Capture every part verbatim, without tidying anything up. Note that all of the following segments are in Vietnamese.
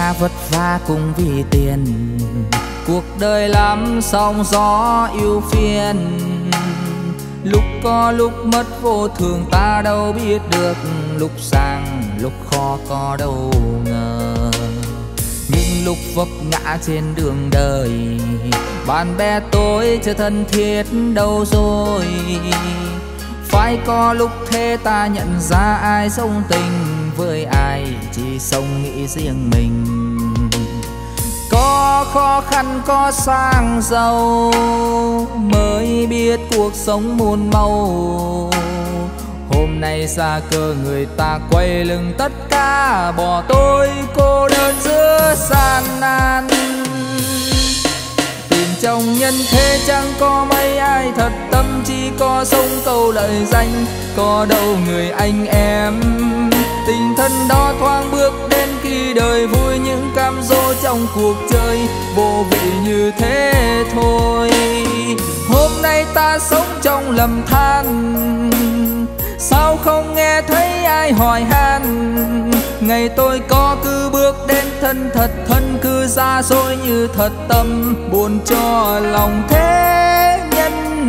cả vất vả cũng vì tiền, cuộc đời lắm sóng gió ưu phiền. Lúc có lúc mất vô thường ta đâu biết được, lúc sang lúc khó có đâu ngờ. Những lúc vấp ngã trên đường đời, bạn bè tôi chưa thân thiết đâu rồi. Phải có lúc thế ta nhận ra ai sống tình với ai chỉ sống nghĩ riêng mình. Có khó khăn có sang giàu mới biết cuộc sống muôn màu. Hôm nay xa cơ người ta quay lưng tất cả, bỏ tôi cô đơn giữa gian nan. Tìm trong nhân thế chẳng có mấy ai thật tâm, chỉ có sống câu lời danh. Có đâu người anh em tình thân đó thoáng bước đến khi đời vui, những cam dỗ trong cuộc chơi vô vị như thế thôi. Hôm nay ta sống trong lầm than, sao không nghe thấy ai hỏi han. Ngày tôi có cứ bước đến thân thật thân, cứ ra dối như thật tâm, buồn cho lòng thế nhân.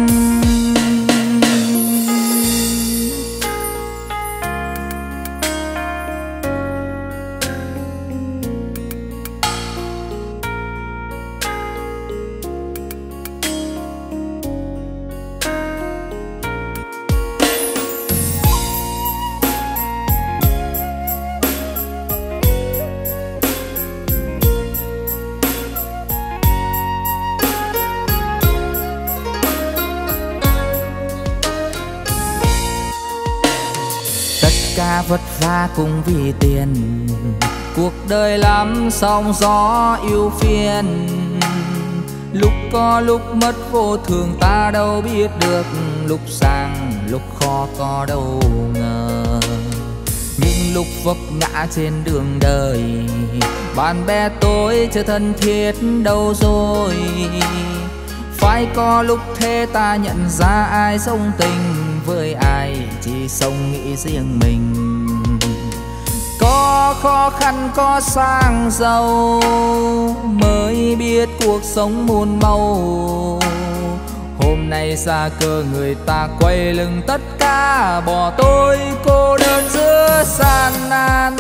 Cả vất vả cũng vì tiền, cuộc đời lắm sóng gió ưu phiền. Lúc có lúc mất vô thường ta đâu biết được, lúc sang lúc khó có đâu ngờ. Những lúc vấp ngã trên đường đời, bạn bè tôi chưa thân thiết đâu rồi. Phải có lúc thế ta nhận ra ai sống tình với ai chỉ sống nghĩ riêng mình. Có khó khăn có sang giàu mới biết cuộc sống muôn màu. Hôm nay xa cơ người ta quay lưng tất cả, bỏ tôi cô đơn giữa gian nan.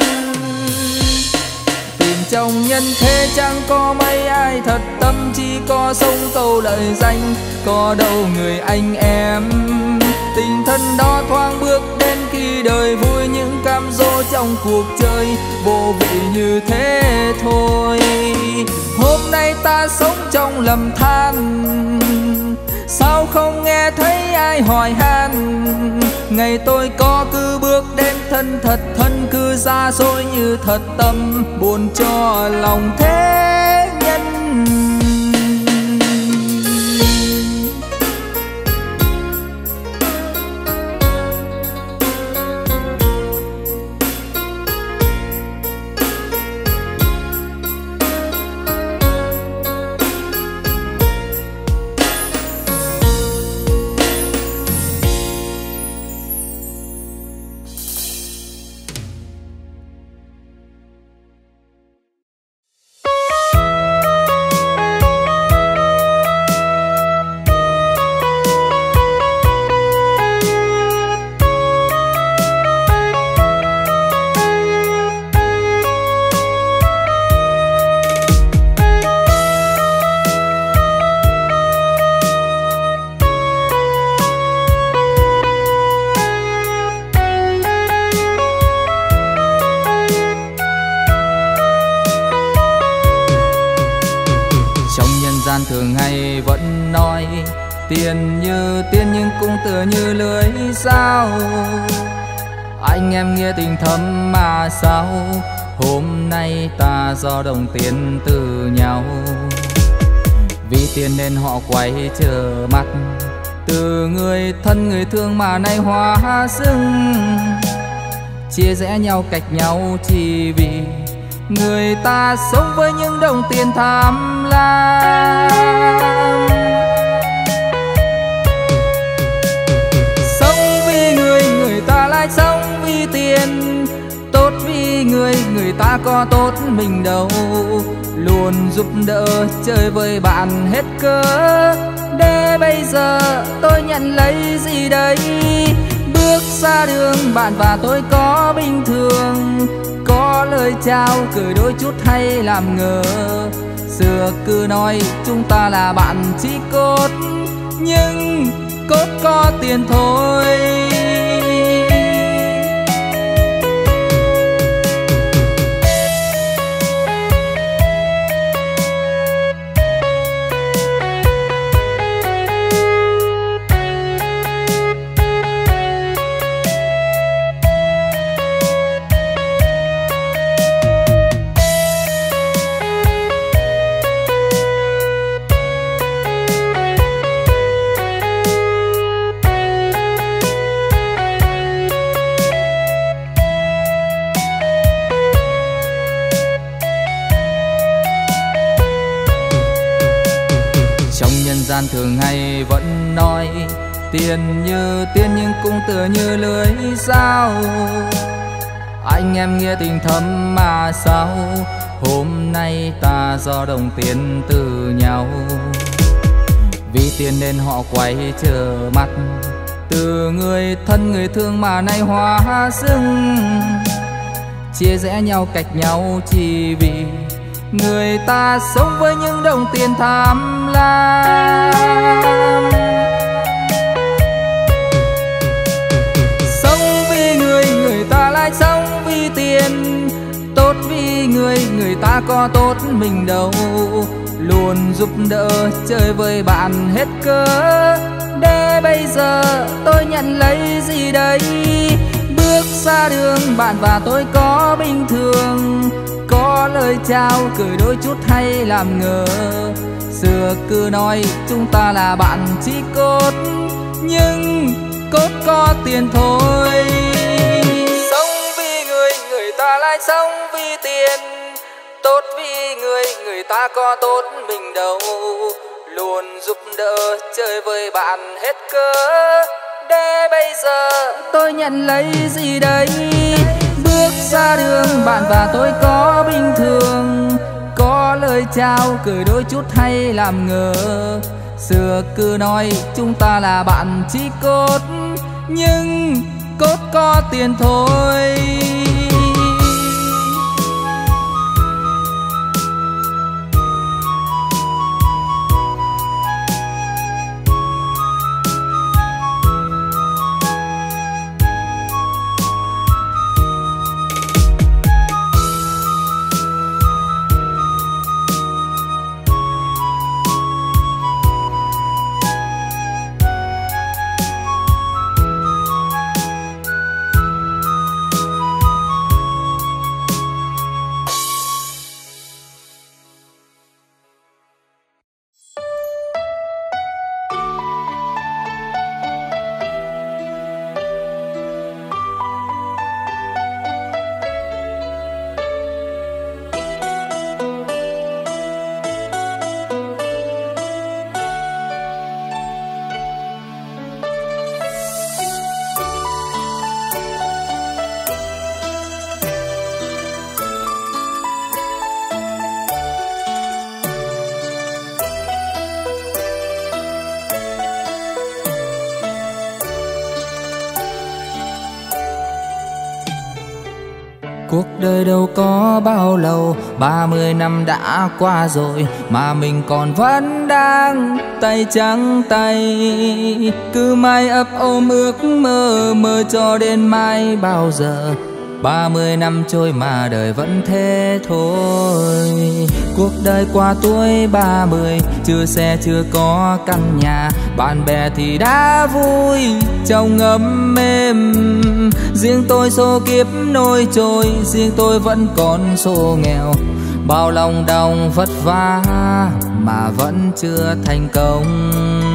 Tìm trong nhân thế chẳng có mấy ai thật tâm, chỉ có sống câu lời danh. Có đâu người anh em tình thân đó thoáng bước đến khi đời vui, những cam dỗ trong cuộc chơi vô vị như thế thôi. Hôm nay ta sống trong lầm than, sao không nghe thấy ai hỏi han. Ngày tôi có cứ bước đến thân thật thân, cứ ra dối như thật tâm, buồn cho lòng thế nhân. Thường hay vẫn nói tiền như tiên nhưng cũng tựa như lưới dao. Anh em nghĩa tình thâm mà sao hôm nay ta do đồng tiền từ nhau. Vì tiền nên họ quay trở mặt, từ người thân người thương mà nay hóa dưng. Chia rẽ nhau cách nhau chỉ vì người ta sống với những đồng tiền tham lam. Sống vì người, người ta lại sống vì tiền. Tốt vì người, người ta có tốt mình đâu, luôn giúp đỡ chơi với bạn hết cớ. Để bây giờ tôi nhận lấy gì đây? Bước xa đường bạn và tôi có bình thường, có lời chào cười đôi chút hay làm ngờ. Xưa cứ nói chúng ta là bạn chí cốt, nhưng cốt có tiền thôi. Gian thường hay vẫn nói tiền như tiền nhưng cũng tựa như lưới dao. Anh em nghĩa tình thâm mà sao hôm nay ta do đồng tiền từ nhau. Vì tiền nên họ quay trở mặt, từ người thân người thương mà nay hóa sưng. Chia rẽ nhau cách nhau chỉ vì người ta sống với những đồng tiền tham lam. Sống vì người, người ta lại sống vì tiền. Tốt vì người, người ta có tốt mình đâu, luôn giúp đỡ chơi với bạn hết cớ. Để bây giờ tôi nhận lấy gì đây? Bước xa đường bạn và tôi có bình thường, có lời chào cười đôi chút hay làm ngờ. Xưa cứ nói chúng ta là bạn chí cốt, nhưng cốt có tiền thôi. Sống vì người, người ta lại sống vì tiền. Tốt vì người, người ta có tốt mình đâu, luôn giúp đỡ chơi với bạn hết cớ. Để bây giờ tôi nhận lấy gì đây? Bước xa đường bạn và tôi có bình thường, có lời chào cười đôi chút hay làm ngờ. Xưa cứ nói chúng ta là bạn chí cốt, nhưng cốt có tiền thôi. Cuộc đời đâu có bao lâu, ba mươi năm đã qua rồi mà mình còn vẫn đang tay trắng tay. Cứ mãi ấp ôm ước mơ, mơ cho đến mai bao giờ. Ba mươi năm trôi mà đời vẫn thế thôi. Cuộc đời qua tuổi ba mươi, chưa xe chưa có căn nhà, bạn bè thì đã vui trong ấm êm. Riêng tôi số kiếp nổi trôi, riêng tôi vẫn còn số nghèo. Bao lòng đau vất vả mà vẫn chưa thành công.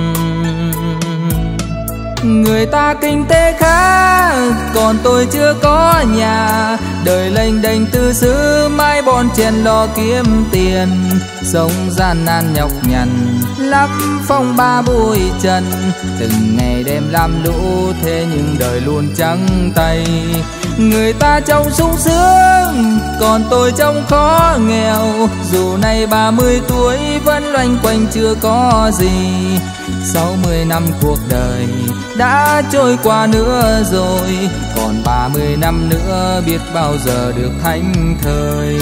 Người ta kinh tế khá, còn tôi chưa có nhà. Đời lênh đênh tư xứ, mãi bon chen lo kiếm tiền. Sống gian nan nhọc nhằn, lắm phong ba bụi trần. Từng ngày đêm làm lũ, thế nhưng đời luôn trắng tay. Người ta trông sung sướng, sướng, còn tôi trong khó nghèo. Dù nay ba mươi tuổi vẫn loanh quanh chưa có gì. Sáu mươi năm cuộc đời đã trôi qua nữa rồi, còn ba mươi năm nữa biết bao giờ được thảnh thơi.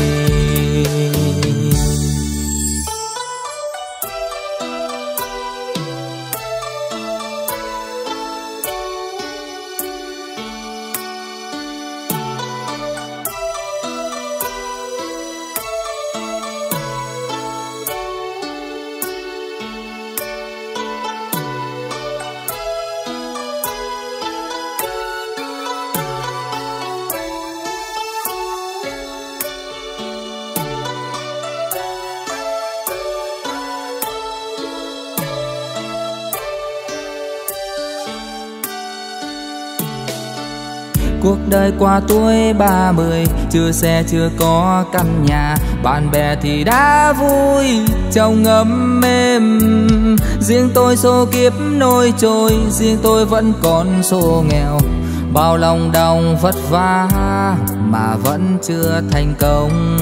Cuộc đời qua tuổi ba mươi, chưa xe chưa có căn nhà, bạn bè thì đã vui trong ấm êm. Riêng tôi số kiếp nôi trôi, riêng tôi vẫn còn số nghèo. Bao lòng đau vất vả mà vẫn chưa thành công.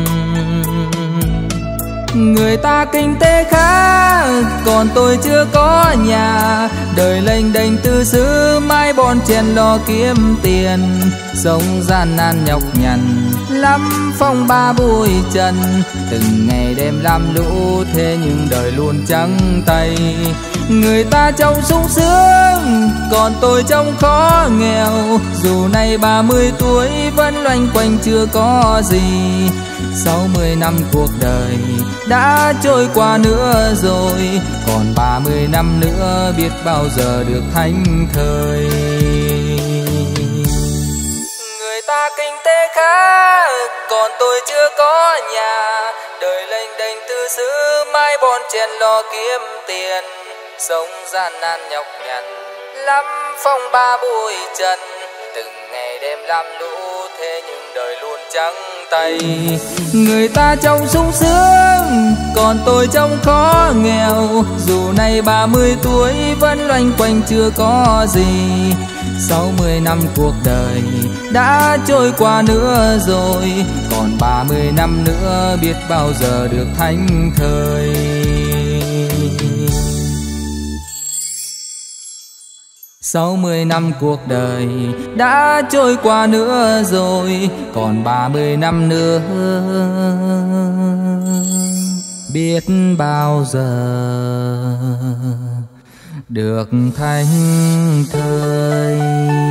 Người ta kinh tế khá, còn tôi chưa có nhà. Đời lênh đênh tư xứ, mãi bon chen lo kiếm tiền. Sống gian nan nhọc nhằn lắm phong ba bụi trần. Từng ngày đêm làm lũ, thế nhưng đời luôn trắng tay. Người ta trong sung sướng, còn tôi trong khó nghèo. Dù nay ba mươi tuổi vẫn loanh quanh chưa có gì. Sáu mươi năm cuộc đời đã trôi qua nữa rồi, còn ba mươi năm nữa biết bao giờ được thảnh thơi. Người ta kinh tế khá, còn tôi chưa có nhà. Đời lênh đênh tư xứ, mãi bon chen lo kiếm tiền. Sống gian nan nhọc nhằn lắm phong ba bụi trần. Từng ngày đêm làm lũ, thế nhưng đời luôn trắng tay. Người ta trong sung sướng, còn tôi trong khó nghèo. Dù nay ba mươi tuổi vẫn loanh quanh chưa có gì. Sáu mươi năm cuộc đời đã trôi qua nữa rồi, còn ba mươi năm nữa biết bao giờ được thảnh thơi. Sáu mươi năm cuộc đời đã trôi qua nữa rồi, còn ba mươi năm nữa biết bao giờ được thảnh thơi.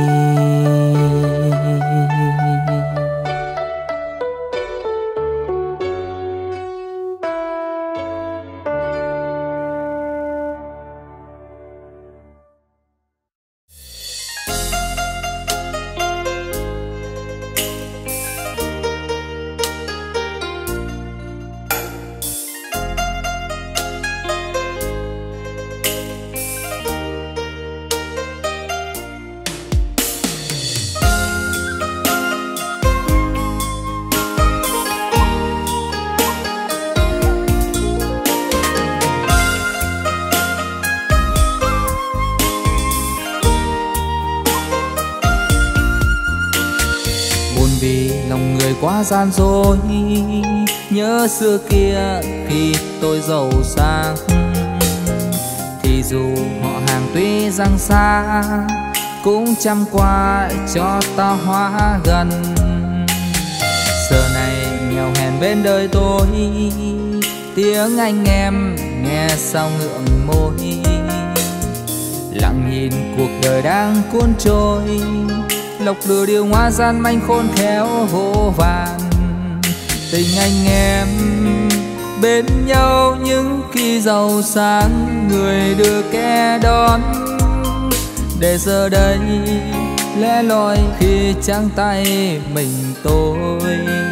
Quá gian dối, nhớ xưa kia khi tôi giàu sang. Thì dù họ hàng tuy rằng xa, cũng chẳng qua cho ta hóa gần. Giờ này nghèo hèn bên đời tôi, tiếng anh em nghe sao ngượng môi. Lặng nhìn cuộc đời đang cuốn trôi, lộc lừa điều hoa gian manh khôn khéo vô vàn. Tình anh em bên nhau những khi giàu sang, người đưa kẻ đón. Để giờ đây lẻ loi khi trắng tay mình tôi.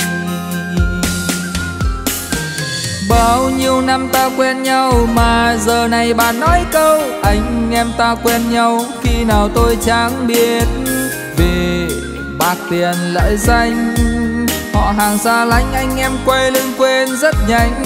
Bao nhiêu năm ta quen nhau mà giờ này bạn nói câu anh em ta quen nhau khi nào tôi chẳng biết. Vì bạc tiền lợi danh, họ hàng xa lánh anh em quay lưng quên rất nhanh.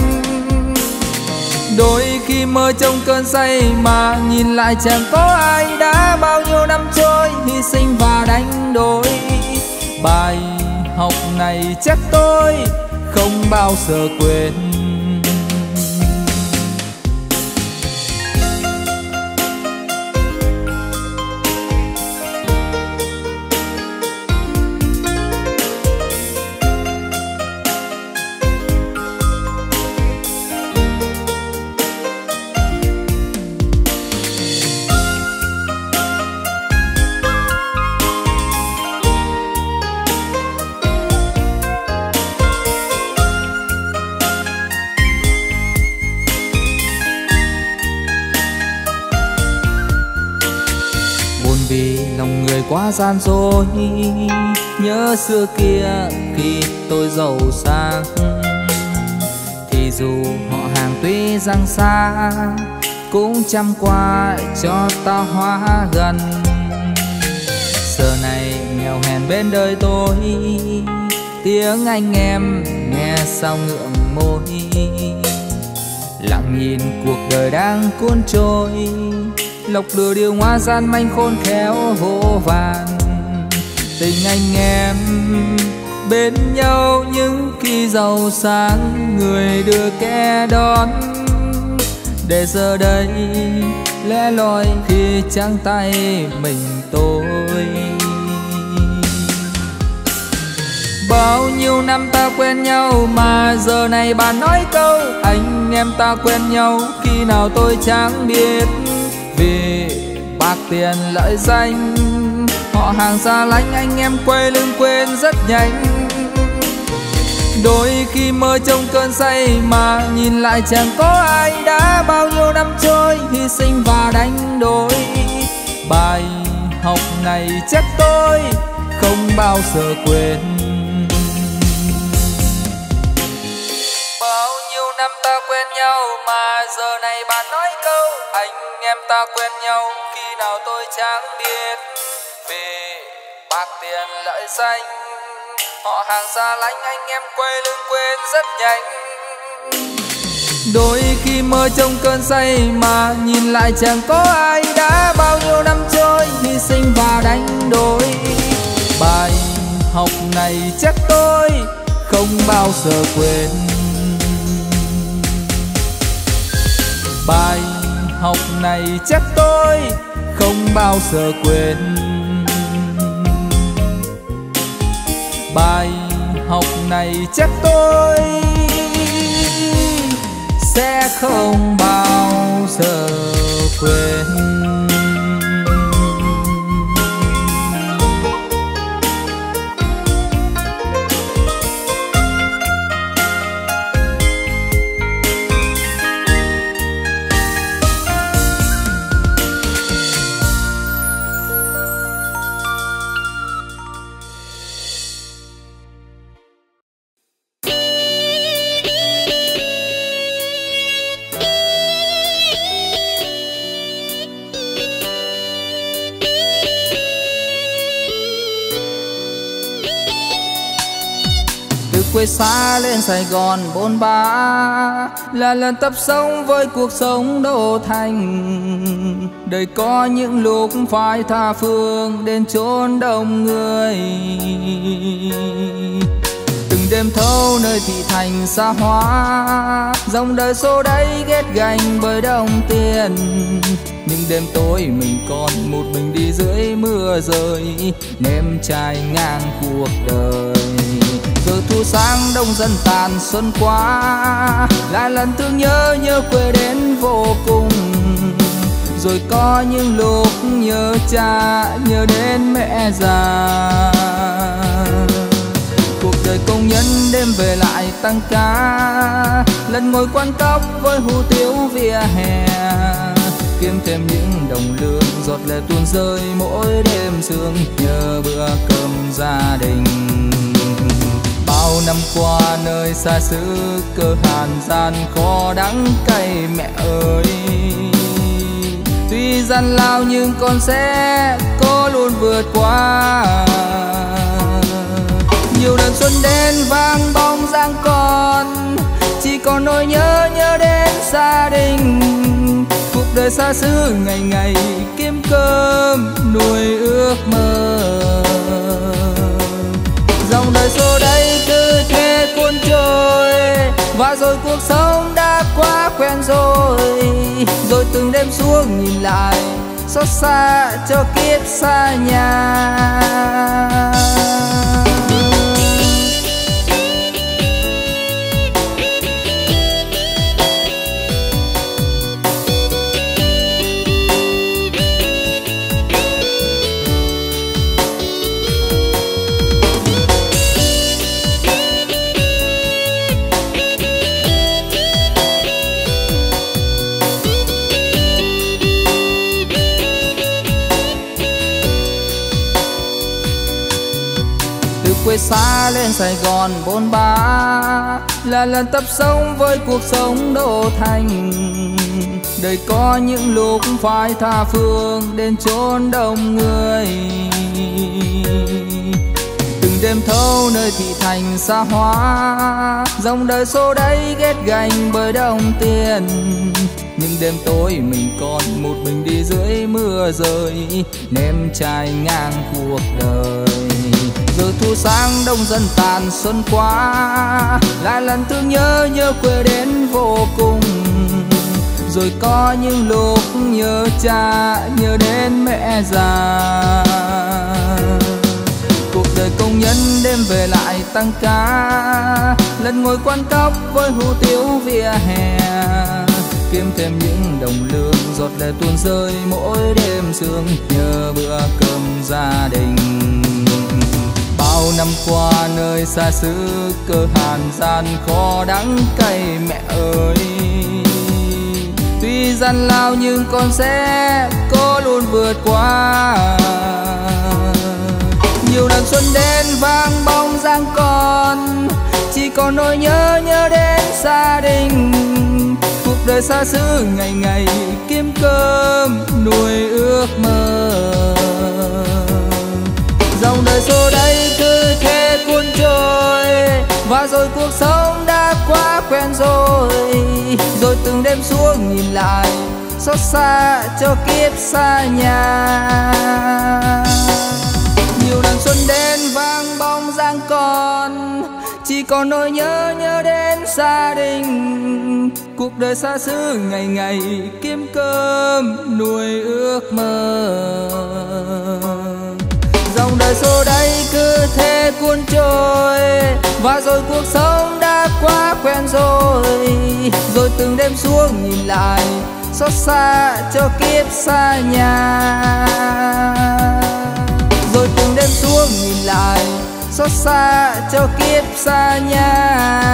Đôi khi mơ trong cơn say mà nhìn lại chẳng có ai. Đã bao nhiêu năm trôi hy sinh và đánh đổi, bài học này chắc tôi không bao giờ quên. Quá gian dối, nhớ xưa kia khi tôi giàu sang, thì dù họ hàng tuy rằng xa cũng chăm qua cho ta hóa gần. Giờ này nghèo hèn bên đời tôi, tiếng anh em nghe sao ngượng môi. Lặng nhìn cuộc đời đang cuốn trôi, lộc lừa điều hoa gian manh khôn khéo vô vàn. Tình anh em bên nhau những khi giàu sang, người đưa kẻ đón, để giờ đây lẻ loi khi trắng tay mình tôi. Bao nhiêu năm ta quen nhau mà giờ này bạn nói câu anh em ta quen nhau khi nào tôi chẳng biết. Vì bạc tiền lợi danh, họ hàng xa lánh, anh em quay lưng quên rất nhanh. Đôi khi mơ trong cơn say mà nhìn lại chẳng có ai, đã bao nhiêu năm trôi hy sinh và đánh đổi. Bài học này chắc tôi không bao giờ quên. Bao nhiêu năm ta quen nhau mà giờ này bạn nói câu anh em ta quen nhau khi nào tôi chẳng biết. Vì bạc tiền lợi danh, họ hàng xa lánh, anh em quay lưng quên rất nhanh. Đôi khi mơ trong cơn say mà nhìn lại chẳng có ai, đã bao nhiêu năm trôi hy sinh và đánh đổi. Bài học này chắc tôi không bao giờ quên. Bài học này chắc tôi không bao giờ quên. Bài học này chắc tôi sẽ không bao giờ quên. Quê xa lên Sài Gòn bôn ba, là lần tập sống với cuộc sống đô thành. Đời có những lúc phải tha phương đến chốn đông người. Từng đêm thâu nơi thị thành xa hoa, dòng đời xô đẩy ghét gánh bởi đồng tiền. Nhưng đêm tối mình còn một mình đi dưới mưa rơi, nếm trải ngang cuộc đời. Giờ thu sáng đông dần tàn xuân qua, lại lần thương nhớ nhớ quê đến vô cùng. Rồi có những lúc nhớ cha nhớ đến mẹ già. Cuộc đời công nhân đêm về lại tăng ca, lần ngồi quán cóc với hủ tiếu vỉa hè. Kiếm thêm những đồng lương giọt lệ tuôn rơi mỗi đêm sương, nhớ bữa cơm gia đình. Bao năm qua nơi xa xứ cơ hàn gian khó đắng cay mẹ ơi. Tuy gian lao nhưng con sẽ có luôn vượt qua. Nhiều đợt xuân đến vang bóng dáng con, chỉ còn nỗi nhớ nhớ đến gia đình. Cuộc đời xa xứ ngày ngày kiếm cơm nuôi ước mơ. Dòng đời xô Và rồi cuộc sống đã quá quen rồi. Rồi từng đêm xuống nhìn lại, xót xa cho kiếp xa nhà. quê xa lên Sài Gòn bôn ba, là lần tập sống với cuộc sống đô thành. Đời có những lúc phải tha phương đến chốn đông người, từng đêm thâu nơi thị thành xa hoa. Dòng đời xô đẩy ghét gành bởi đồng tiền, nhưng đêm tối mình còn một mình đi dưới mưa rơi, nếm chai ngang cuộc đời. Rồi thu sang đông dần tàn xuân qua, lại lần thương nhớ nhớ quê đến vô cùng. Rồi có những lúc nhớ cha nhớ đến mẹ già. Cuộc đời công nhân đêm về lại tăng ca, lần ngồi quán cóc với hủ tiếu vỉa hè, kiếm thêm những đồng lương giọt lệ tuôn rơi mỗi đêm sương nhớ bữa cơm gia đình. Bao năm qua nơi xa xứ cơ hàn gian khó đắng cay mẹ ơi, tuy gian lao nhưng con sẽ cố luôn vượt qua. Nhiều lần xuân đến vang bóng dáng con, chỉ còn nỗi nhớ nhớ đến gia đình. Cuộc đời xa xứ ngày ngày kiếm cơm nuôi ước mơ, dòng đời xô đẩy cứ thế cuốn trôi. Và rồi cuộc sống đã quá quen rồi, rồi từng đêm xuống nhìn lại xót xa cho kiếp xa nhà. Nhiều lần xuân đến vang bóng dáng con, chỉ còn nỗi nhớ nhớ đến gia đình. Cuộc đời xa xứ ngày ngày kiếm cơm nuôi ước mơ, dòng đời xô đẩy cứ thế cuốn trôi. Và rồi cuộc sống đã quá quen rồi, rồi từng đêm xuống nhìn lại xót xa cho kiếp xa nhà. Rồi từng đêm xuống nhìn lại xót xa cho kiếp xa nhà.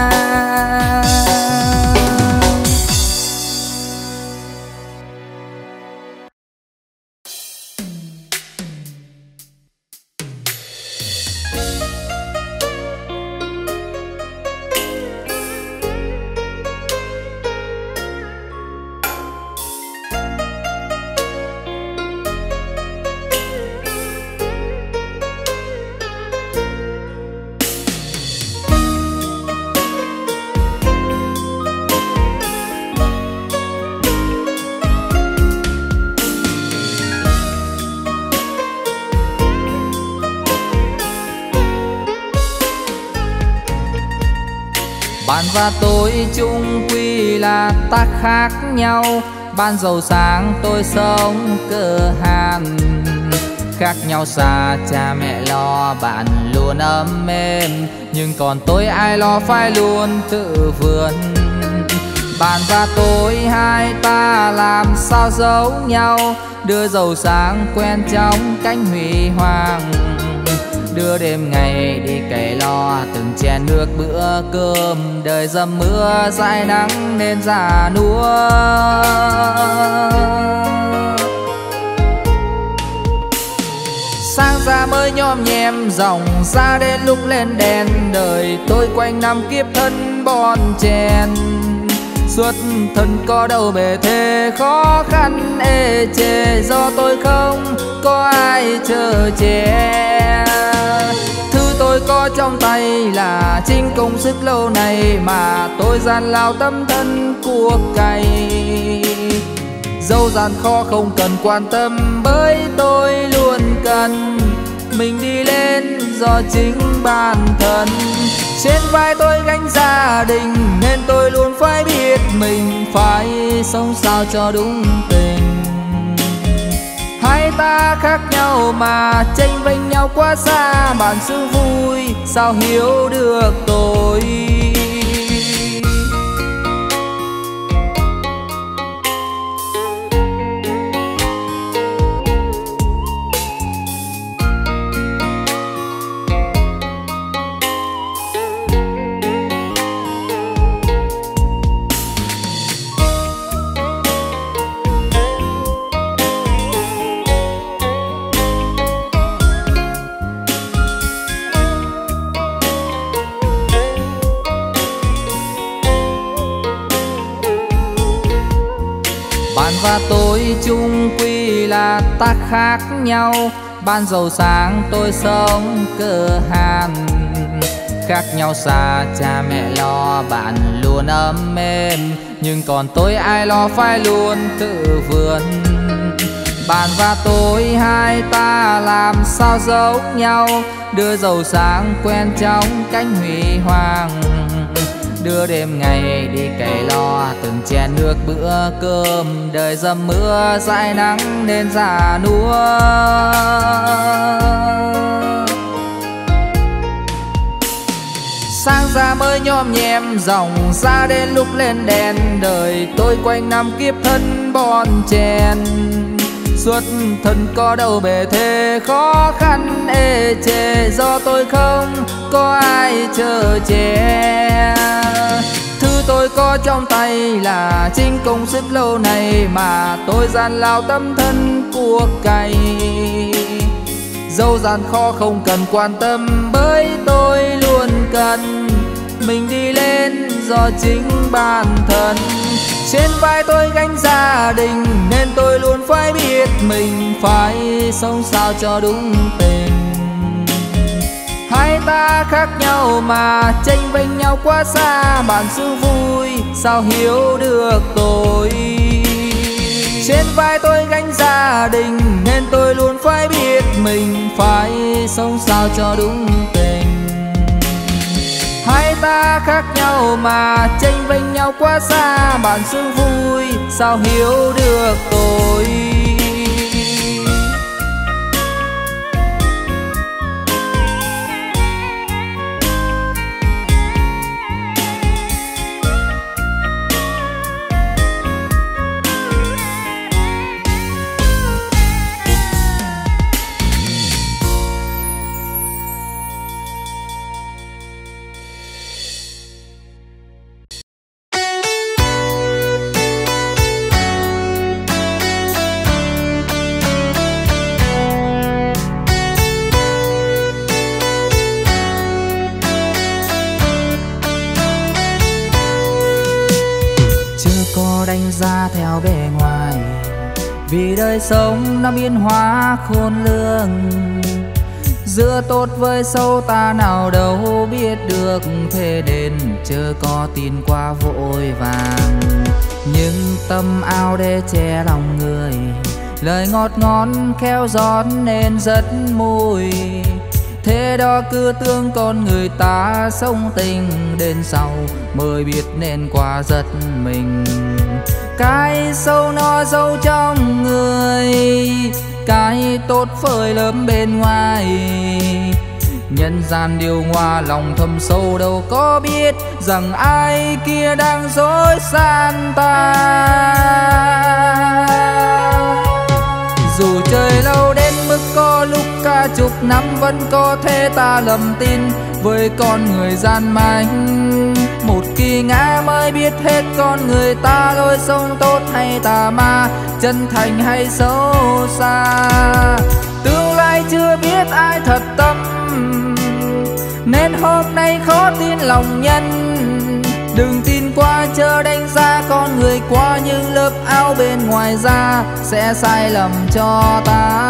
Bạn và tôi chung quy là ta khác nhau, bạn giàu sang tôi sống cơ hàn. Khác nhau xa cha mẹ lo bạn luôn ấm êm, nhưng còn tôi ai lo phải luôn tự vươn. Bạn và tôi hai ta làm sao giấu nhau, đưa giàu sang quen trong cánh huy hoàng. Đưa đêm ngày đi cày lo từng chén nước bữa cơm, đời dầm mưa dãi nắng nên già nua. Sang ra mới nhom nhem dòng ra đến lúc lên đèn, đời tôi quanh năm kiếp thân bon chen. Xuất thân có đâu bề thế khó khăn ê chề, do tôi không có ai chờ che. Thứ tôi có trong tay là chính công sức lâu nay, mà tôi gian lao tâm thân cuộc cày. Dẫu gian khó không cần quan tâm, bởi tôi luôn cần mình đi lên do chính bản thân. Trên vai tôi gánh gia đình nên tôi luôn phải biết mình phải sống sao cho đúng tình. Hai ta khác nhau mà chênh vênh nhau quá xa, bản sự vui sao hiểu được tôi. Bạn và tôi chung quy là ta khác nhau. Bạn giàu sang tôi sống cơ hàn. Khác nhau xa cha mẹ lo bạn luôn ấm êm, nhưng còn tôi ai lo phải luôn tự vươn. Bạn và tôi hai ta làm sao giống nhau, đưa giàu sang quen trong cánh huy hoàng. Đưa đêm ngày đi cày lo từng chén nước bữa cơm, đời dầm mưa dãi nắng nên già nua. Sáng ra mới nhom nhem dòng ra đến lúc lên đèn, đời tôi quanh năm kiếp thân bon chen. Xuất thân có đâu bề thế khó khăn ê chề, do tôi không có ai chở che. Thứ tôi có trong tay là chính công sức lâu nay mà tôi gian lao tâm thân cuộc cày. Dẫu gian khó không cần quan tâm bởi tôi luôn cần mình đi lên do chính bản thân. Trên vai tôi gánh gia đình nên tôi luôn phải biết mình phải sống sao cho đúng tình. Hai ta khác nhau mà chênh vênh nhau quá xa, bản sự vui sao hiểu được tôi. Trên vai tôi gánh gia đình nên tôi luôn phải biết mình phải sống sao cho đúng tình. Hai ta khác nhau mà chênh vênh nhau quá xa, bản sự vui sao hiểu được tôi. Đánh giá theo bề ngoài, vì đời sống nó biến hóa khôn lường. Giữa tốt với xấu ta nào đâu biết được, thế nên chớ có tin qua vội vàng. Nhưng tâm ao để che lòng người, lời ngọt ngon khéo giót nên rất mùi. Thế đó cứ tưởng con người ta sống tình, đến sau mới biết nên qua giật mình. Cái sâu nó giấu trong người, cái tốt phơi lắm bên ngoài. Nhân gian điều hòa lòng thầm sâu đâu có biết rằng ai kia đang dối gian ta. Dù trời lâu đến mức có lúc cả chục năm vẫn có thể ta lầm tin với con người gian manh. Một kỳ ngã mới biết hết con người ta lối sống tốt hay tà ma, chân thành hay xấu xa. Tương lai chưa biết ai thật tâm nên hôm nay khó tin lòng nhân. Đừng tin qua chớ đánh giá con người qua những lớp áo bên ngoài da sẽ sai lầm cho ta.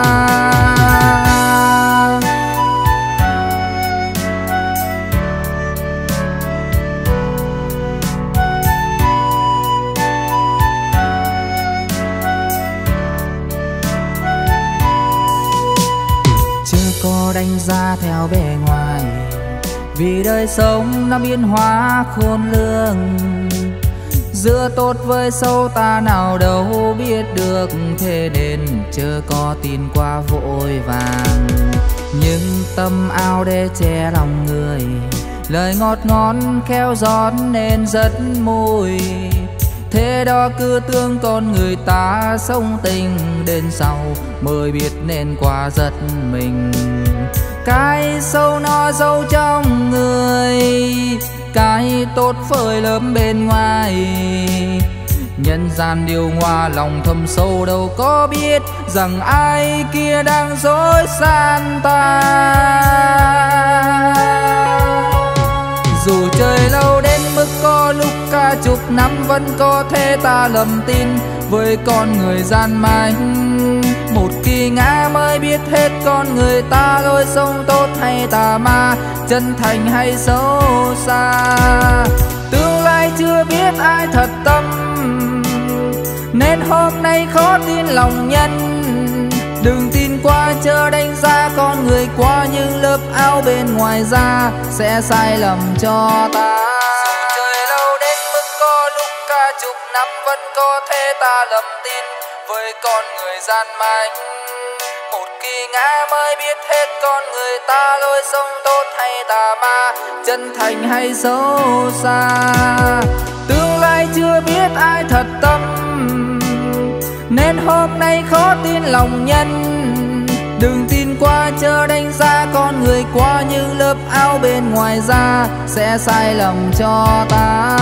Chớ có đánh ra theo bề ngoài, vì đời sống nó biến hóa khôn lường. Giữa tốt với xấu ta nào đâu biết được, thế nên chớ có tin qua vội vàng. Nhưng tâm ao để che lòng người, lời ngọt ngon khéo giót nên rất mùi. Thế đó cứ thương con người ta sống tình, đến sau mới biết nên qua giật mình. Cái sâu nó giấu trong người, cái tốt phơi lắm bên ngoài. Nhân gian điều hòa lòng thầm sâu, đâu có biết rằng ai kia đang dối gian ta. Dù trời lâu đến mức có lúc cả chục năm, vẫn có thể ta lầm tin với con người gian manh. Một kỳ ngã mới biết hết con người ta, lối sống tốt hay tà ma, chân thành hay xấu xa. Tương lai chưa biết ai thật tâm, nên hôm nay khó tin lòng nhân. Đừng tin qua chớ đánh giá con người qua những lớp áo bên ngoài ra, sẽ sai lầm cho ta. Dù trời lâu đến mức có lúc cả chục năm, vẫn có thể ta lầm tin với con người gian manh. Một kỳ ngã mới biết hết con người ta, lối sống tốt hay tà ma, chân thành hay xấu xa. Tương lai chưa biết ai thật tâm, nên hôm nay khó tin lòng nhân. Đừng tin qua chớ đánh giá con người qua những lớp áo bên ngoài ra, sẽ sai lầm cho ta.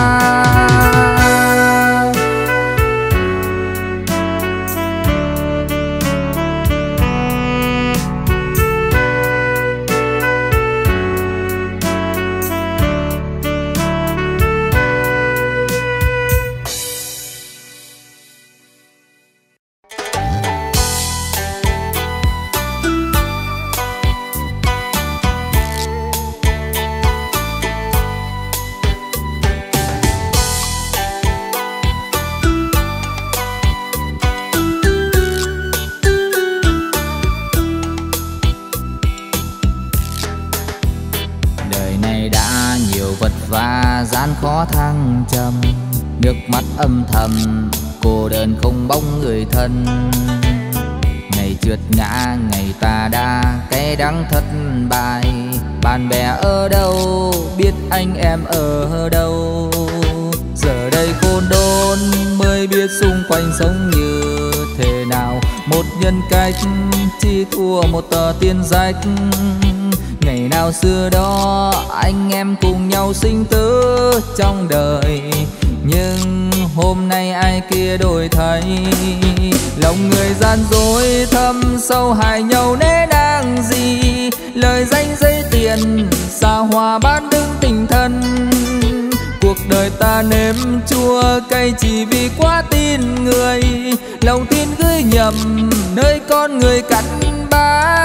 Và gian khó thăng trầm, nước mắt âm thầm, cô đơn không bóng người thân. Ngày trượt ngã, ngày ta đa, cái đắng thất bại. Bạn bè ở đâu, biết anh em ở đâu. Giờ đây khôn đốn mới biết xung quanh sống như thế nào. Một nhân cách chỉ thua một tờ tiền rách. Ngày nào xưa đó anh em cùng nhau sinh tử trong đời, nhưng hôm nay ai kia đổi thay. Lòng người gian dối thâm sâu hại nhau nên đang gì. Lời danh giấy tiền xa hoa bán đứng tình thân. Cuộc đời ta nếm chua cay chỉ vì quá tin người. Lòng tin gửi nhầm nơi con người cặn bã.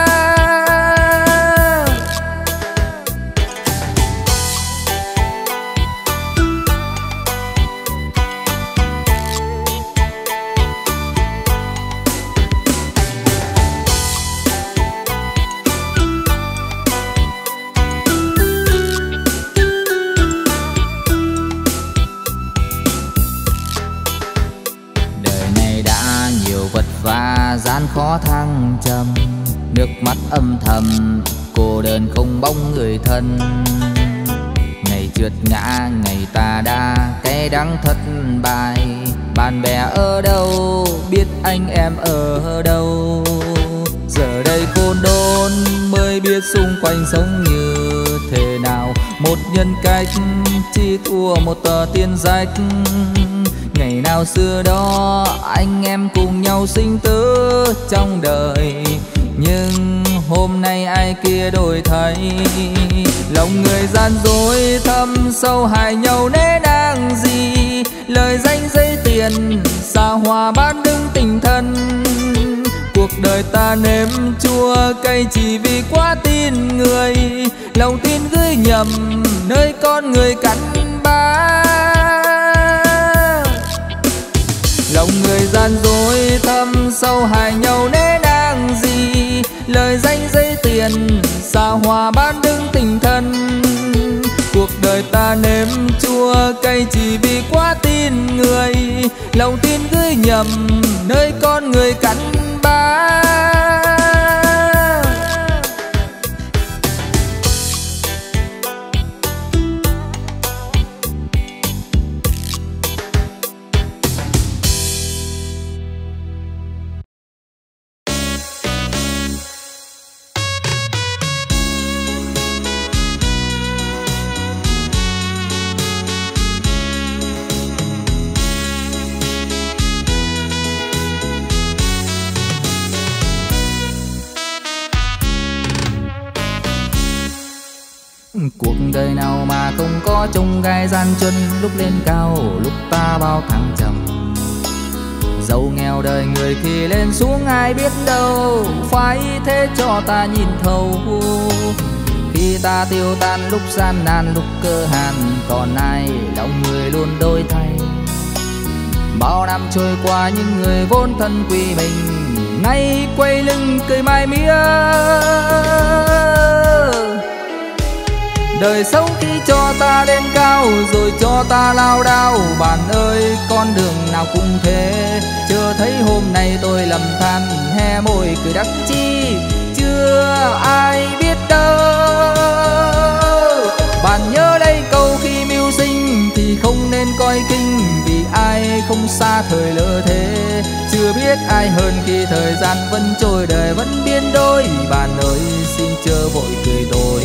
Và gian khó thăng trầm, nước mắt âm thầm, cô đơn không bóng người thân. Ngày trượt ngã, ngày ta đa, cái đắng thất bại. Bạn bè ở đâu, biết anh em ở đâu. Giờ đây khôn đốn mới biết xung quanh sống như thế nào. Một nhân cách chỉ thua một tờ tiền rách. Ngày nào xưa đó anh em cùng nhau sinh tử trong đời, nhưng hôm nay ai kia đổi thay. Lòng người gian dối thâm sâu hại nhau nên đang gì. Lời danh giấy tiền xa hoa bán đứng tình thân. Cuộc đời ta nếm chua cay chỉ vì quá tin người. Lòng tin gửi nhầm nơi con người cặn bã. Lòng người gian dối thâm sâu hại nhau nên đang gì. Lời danh giấy tiền tiền, xa hoa bán đứng tình thân. Cuộc đời ta nếm chua cay chỉ vì quá tin người, lòng tin gửi nhầm nơi con người cặn bã. Cuộc đời nào mà không có chông gai gian truân, lúc lên cao lúc ta bao thăng trầm. Giàu nghèo đời người khi lên xuống ai biết đâu, phải thế cho ta nhìn thấu. Khi ta tiêu tan lúc gian nan lúc cơ hàn, còn ai lòng người luôn đổi thay. Bao năm trôi qua những người vốn thân quy mình, nay quay lưng cười mai mía. Đời sống khi cho ta lên cao rồi cho ta lao đao. Bạn ơi con đường nào cũng thế, chưa thấy hôm nay tôi lầm than he môi cười đắc chi, chưa ai biết đâu. Bạn nhớ đây câu khi mưu sinh thì không nên coi kinh, vì ai không xa thời lỡ thế. Chưa biết ai hơn khi thời gian vẫn trôi đời vẫn biến đổi. Bạn ơi xin chớ vội cười tôi.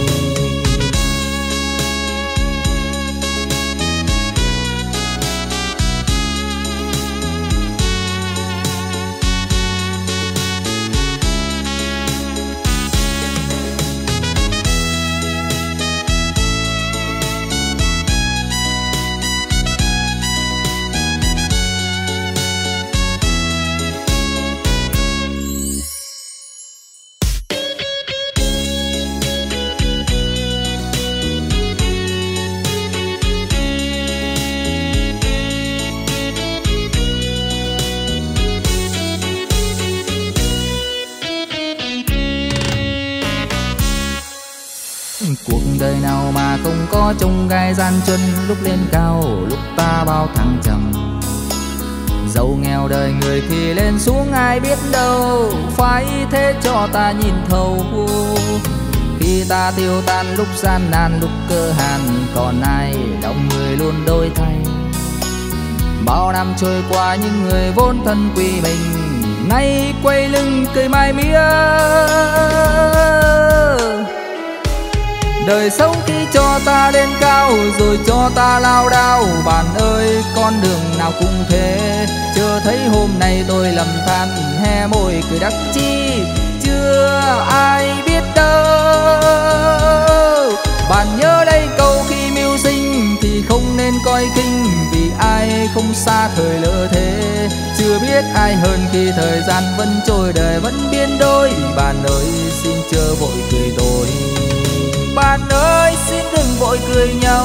Cuộc đời nào mà không có chông gai gian truân, lúc lên cao lúc ta bao thăng trầm. Giàu nghèo đời người khi lên xuống ai biết đâu, phải thế cho ta nhìn thấu. Khi ta tiêu tan lúc gian nan lúc cơ hàn, còn ai lòng người luôn đổi thay. Bao năm trôi qua những người vốn thân quy mình, nay quay lưng cười mai mía. Đời sống khi cho ta lên cao rồi cho ta lao đao. Bạn ơi con đường nào cũng thế, chưa thấy hôm nay tôi lầm than he môi cười đắc chi, chưa ai biết đâu. Bạn nhớ đây câu khi mưu sinh thì không nên coi kinh, vì ai không xa thời lỡ thế. Chưa biết ai hơn khi thời gian vẫn trôi đời vẫn biến đổi. Bạn ơi xin chớ vội cười tôi. Bạn ơi xin đừng vội cười nhau.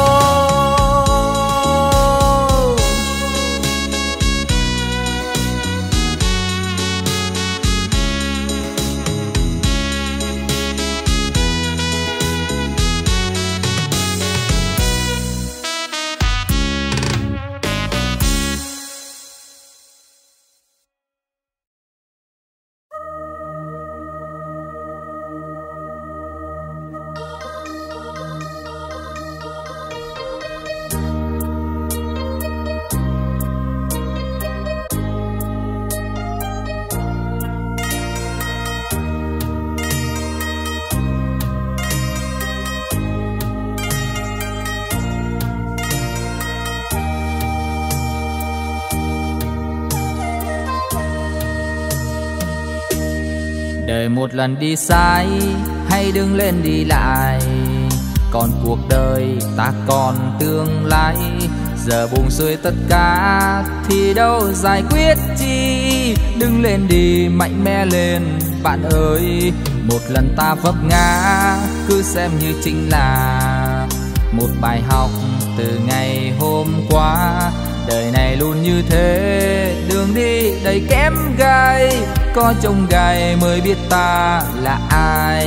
Đời một lần đi sai, hay đứng lên đi lại. Còn cuộc đời ta còn tương lai. Giờ buông xuôi tất cả thì đâu giải quyết chi. Đứng lên đi mạnh mẽ lên bạn ơi. Một lần ta vấp ngã cứ xem như chính là một bài học từ ngày hôm qua. Đời này luôn như thế, đường đi đầy kém gai. có chông gai mới biết ta là ai.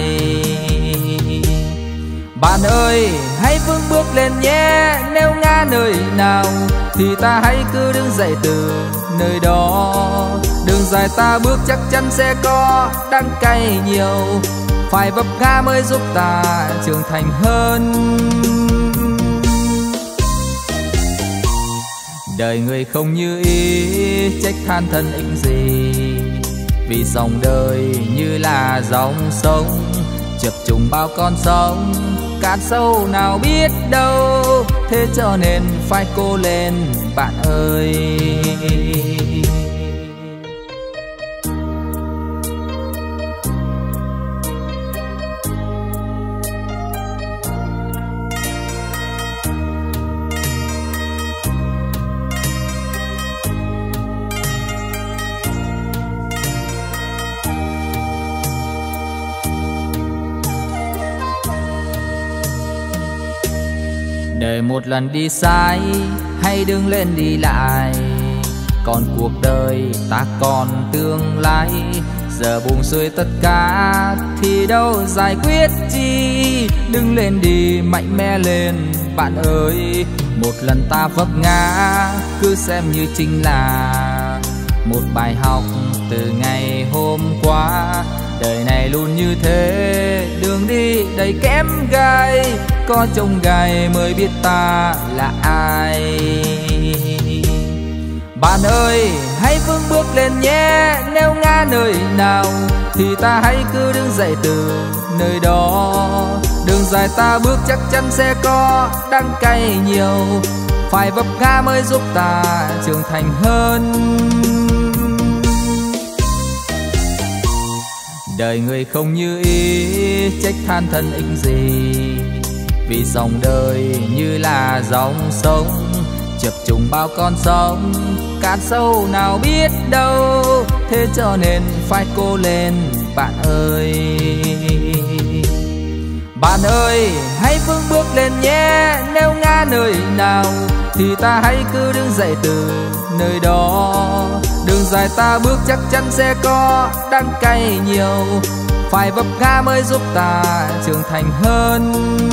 Bạn ơi hãy vững bước lên nhé, nếu ngã nơi nào thì ta hãy cứ đứng dậy từ nơi đó. Đường dài ta bước chắc chắn sẽ có đắng cay nhiều, phải vấp ngã mới giúp ta trưởng thành hơn. Đời người không như ý, trách than thân ích gì, vì dòng đời như là dòng sông chập trùng bao con sóng, cạn sâu nào biết đâu, thế cho nên phải cố lên bạn ơi. Để một lần đi sai hay đứng lên đi lại, còn cuộc đời ta còn tương lai. Giờ buông xuôi tất cả thì đâu giải quyết chi, đứng lên đi mạnh mẽ lên bạn ơi. Một lần ta vấp ngã cứ xem như chính là một bài học từ ngày hôm qua. Đời này luôn như thế, đường đi đầy kém gai, có chông gai mới biết ta là ai. Bạn ơi hãy vững bước lên nhé, nếu ngã nơi nào thì ta hãy cứ đứng dậy từ nơi đó. Đường dài ta bước chắc chắn sẽ có đắng cay nhiều, phải vấp ngã mới giúp ta trưởng thành hơn. Đời người không như ý, trách than thân ích gì, vì dòng đời như là dòng sông chập trùng bao con sóng, cạn sâu nào biết đâu, thế cho nên phải cố lên bạn ơi. Bạn ơi hãy vững bước lên nhé, nếu ngã nơi nào thì ta hãy cứ đứng dậy từ nơi đó. Đường dài ta bước chắc chắn sẽ có đắng cay nhiều, phải vấp ngã mới giúp ta trưởng thành hơn.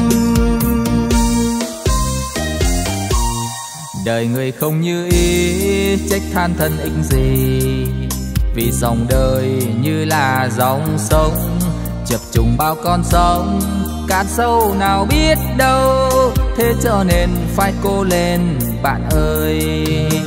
Đời người không như ý, trách than thân ích gì, vì dòng đời như là dòng sông chập trùng bao con sóng, cạn sâu nào biết đâu, thế cho nên phải cố lên bạn ơi.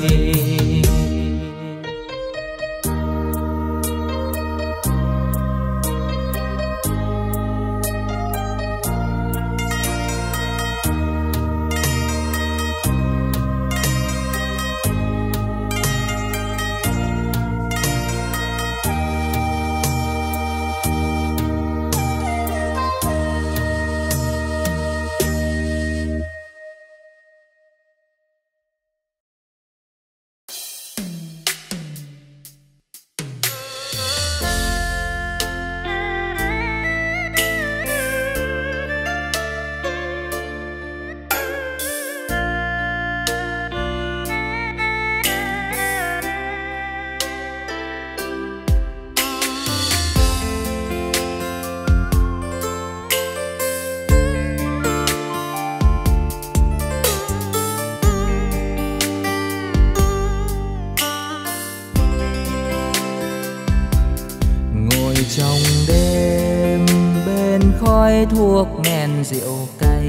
Trong đêm bên khói thuốc men rượu cay,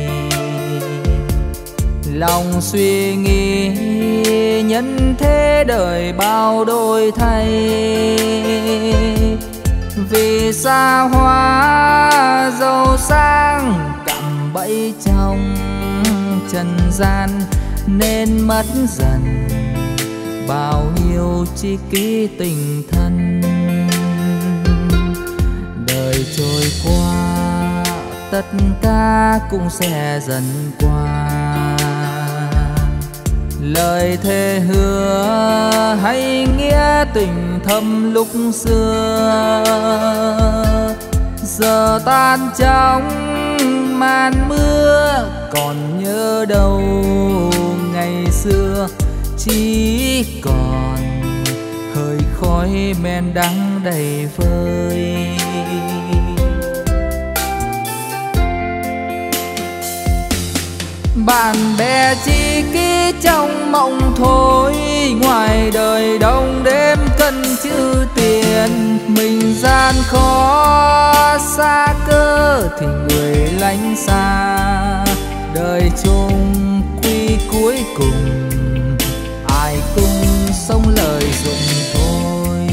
lòng suy nghĩ nhân thế đời bao đổi thay. Vì xa hoa giàu sang cạm bẫy trong trần gian, nên mất dần bao nhiêu tri kỷ tình thân. Đời trôi qua tất cả cũng sẽ dần qua, lời thề hứa hay nghĩa tình thâm lúc xưa giờ tan trong màn mưa. Còn nhớ đâu ngày xưa chỉ còn hơi khói khói men đắng đầy vơi. Bạn bè chi ký trong mộng thôi, ngoài đời đông đêm cân chữ tiền. Mình gian khó xa cơ thì người lánh xa, đời chung quy cuối cùng ai cũng sống lời dụng thôi.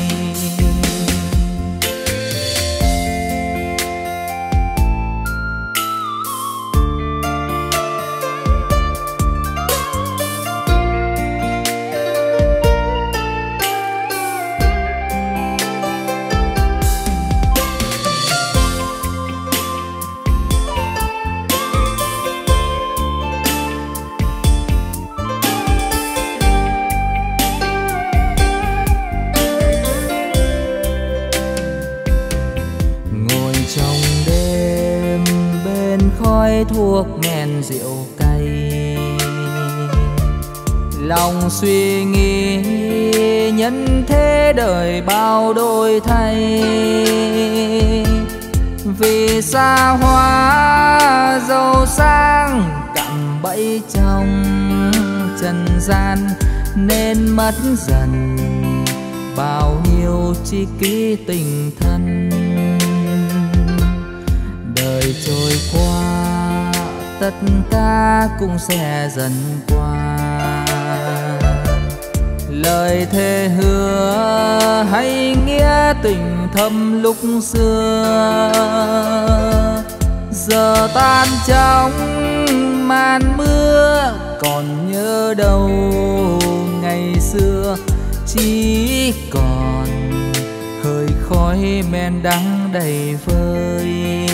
Thuốc men rượu cay, lòng suy nghĩ nhân thế đời bao đổi thay. Vì xa hoa giàu sang cạm bẫy trong trần gian, nên mất dần bao nhiêu tri kỷ tình thân. Đời trôi qua tất cả cũng sẽ dần qua, lời thề hứa hay nghĩa tình thâm lúc xưa giờ tan trong màn mưa. Còn nhớ đâu ngày xưa, chỉ còn hơi khói men đắng đầy vơi.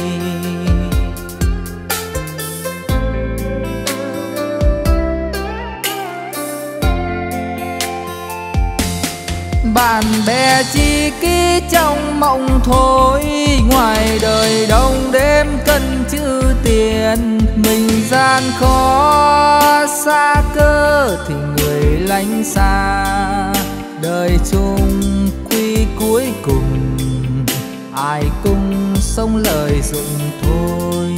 Bạn bè chi ký trong mộng thôi, ngoài đời đông đêm cân chữ tiền. Mình gian khó xa cơ thì người lánh xa, đời chung quy cuối cùng ai cũng sống lời dụng thôi.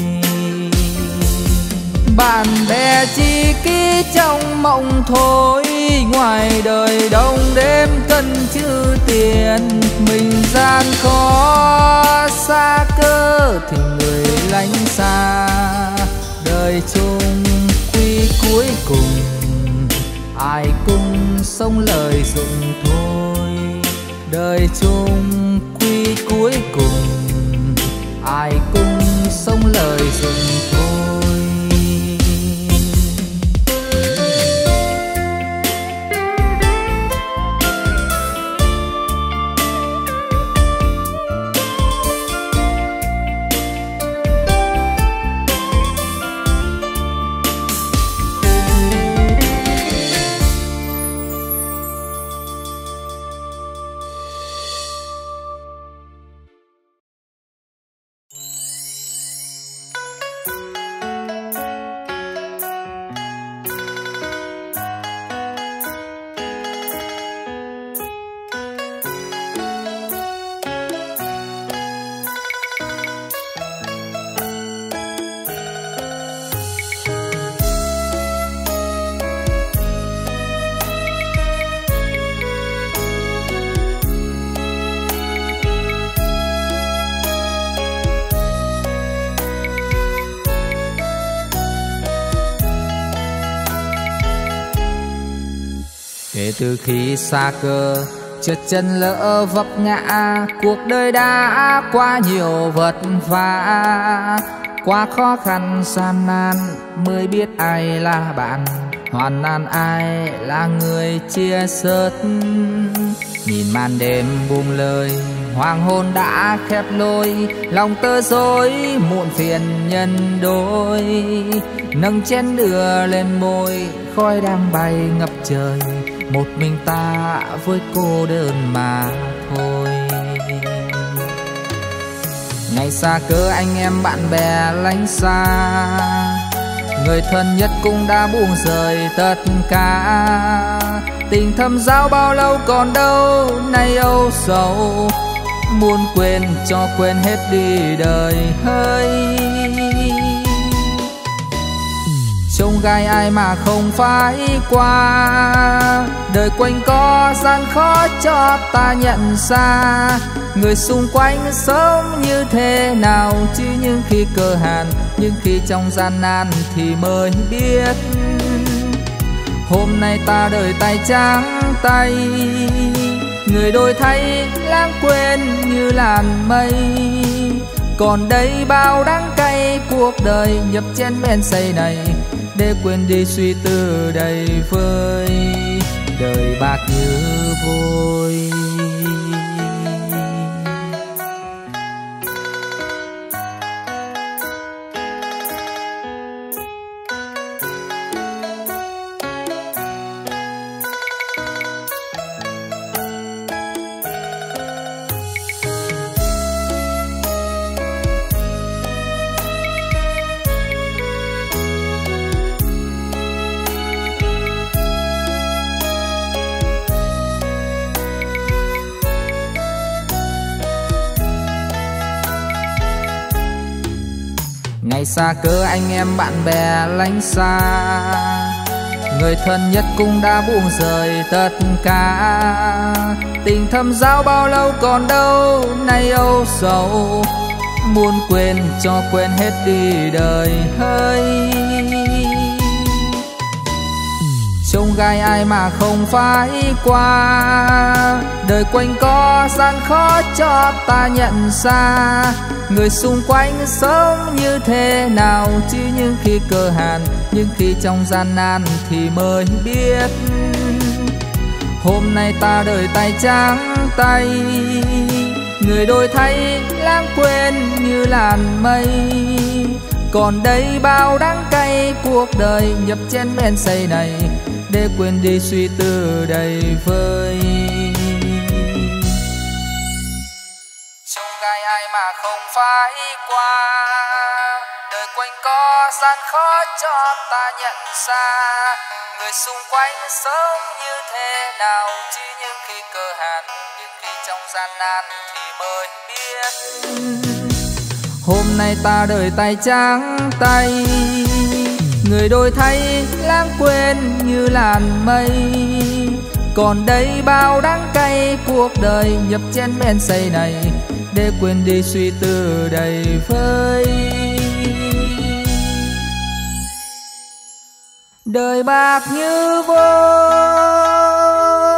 Bạn bè chi ký trong mộng thôi, ngoài đời đông đêm cân chữ tiền. Mình gian khó xa cơ thì người lánh xa, đời chung quy cuối cùng ai cũng sống lời dụng thôi. Đời chung quy cuối cùng ai cũng sống lời dụng thôi. Kể từ khi xa cơ, trượt chân lỡ vấp ngã, cuộc đời đã qua nhiều vật vả, qua khó khăn gian nan mới biết ai là bạn, hoàn nạn ai là người chia sớt. Nhìn màn đêm buông lời, hoàng hôn đã khép lối, lòng tơ rối muộn phiền nhân đôi. Nâng chén đưa lên môi, khói đang bay ngập trời, một mình ta với cô đơn mà thôi. Ngày xa cơ anh em bạn bè lánh xa, Người thân nhất cũng đã buông rời tất cả. Tình thâm giao bao lâu còn đâu, nay âu sầu. Muốn quên cho quên hết đi đời hơi. Trông gai ai mà không phải qua, đời quanh co gian khó cho ta nhận ra. Người xung quanh sống như thế nào, chứ những khi cơ hàn, nhưng khi trong gian nan thì mới biết. Hôm nay ta đời tay trắng tay, người đổi thay lãng quên như làn mây. Còn đây bao đắng cay cuộc đời, nhập chén men say này để quên đi suy tư đầy vơi. Đời bạc như vôi. Ngày xa cơ anh em bạn bè lánh xa, người thân nhất cũng đã buông rời tất cả. Tình thâm giao bao lâu còn đâu, nay âu sầu. Muốn quên cho quên hết đi đời hơi. Trông gai ai mà không phải qua, đời quanh co gian khó cho ta nhận ra. Người xung quanh sống như thế nào, chứ những khi cơ hàn, nhưng khi trong gian nan thì mới biết. Hôm nay ta đời tay trắng tay, người đổi thay lãng quên như làn mây. Còn đây bao đắng cay cuộc đời, nhập chén men say này để quên đi suy tư đầy vơi. Trông gai ai mà không phải qua, đời quanh co gian khó cho ta nhận ra. Người xung quanh sống như thế nào, chứ những khi cơ hàn, nhưng khi trong gian nan thì mới biết. Hôm nay ta đời tay trắng tay, người đổi thay lãng quên như làn mây. Còn đây bao đắng cay cuộc đời, nhập chén men say này để quên đi suy tư đầy vơi. Đời bạc như vôi.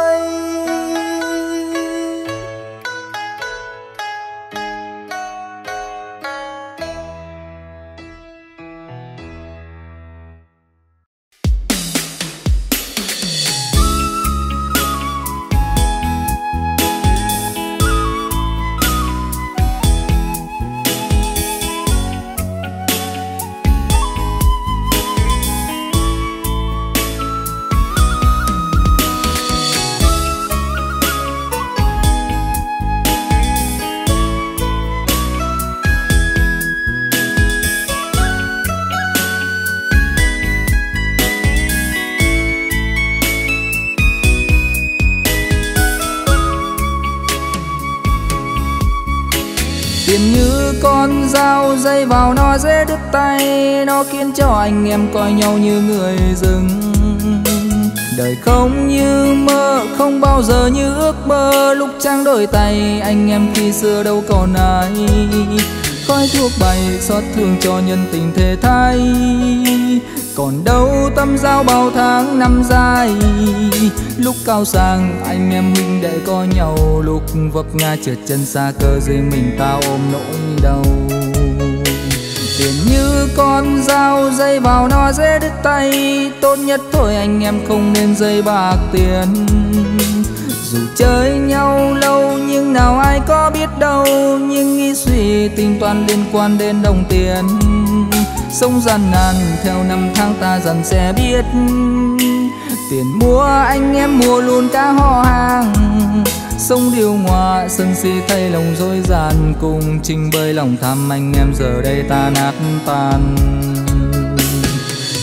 Tiền như con dao dây vào nó dễ đứt tay, nó khiến cho anh em coi nhau như người rừng. Đời không như mơ, không bao giờ như ước mơ. Lúc trăng đôi tay, anh em khi xưa đâu còn ai. Khói thuốc bay xót thương cho nhân tình thề thai. Còn đâu tâm giao bao tháng năm dài. Lúc cao sang anh em huynh đệ có nhau, lúc vấp ngã trượt chân xa cơ riêng mình ta ôm nỗi đau. Tiền như con dao dây vào nó dễ đứt tay, tốt nhất thôi anh em không nên dây bạc tiền. Dù chơi nhau lâu nhưng nào ai có biết đâu, nhưng nghĩ suy tình toàn liên quan đến đồng tiền. Sống gian nan theo năm tháng ta dần sẽ biết, tiền mua anh em mua luôn cả họ hàng. Sống điều hòa sân si thay lòng dối gian, cùng trình bơi lòng tham anh em giờ đây ta nát tan.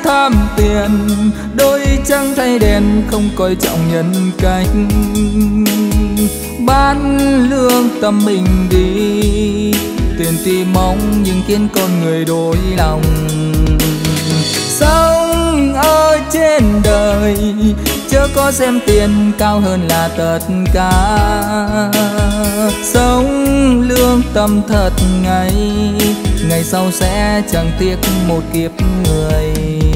tham tiền, đôi trăng thay đèn không coi trọng nhân cách. Bán lương tâm mình đi, tiền thì mong nhưng khiến con người đổi lòng. Sống ở trên đời chớ có xem tiền cao hơn là tất cả. Sống lương tâm thật ngày, ngày sau sẽ chẳng tiếc một kiếp người.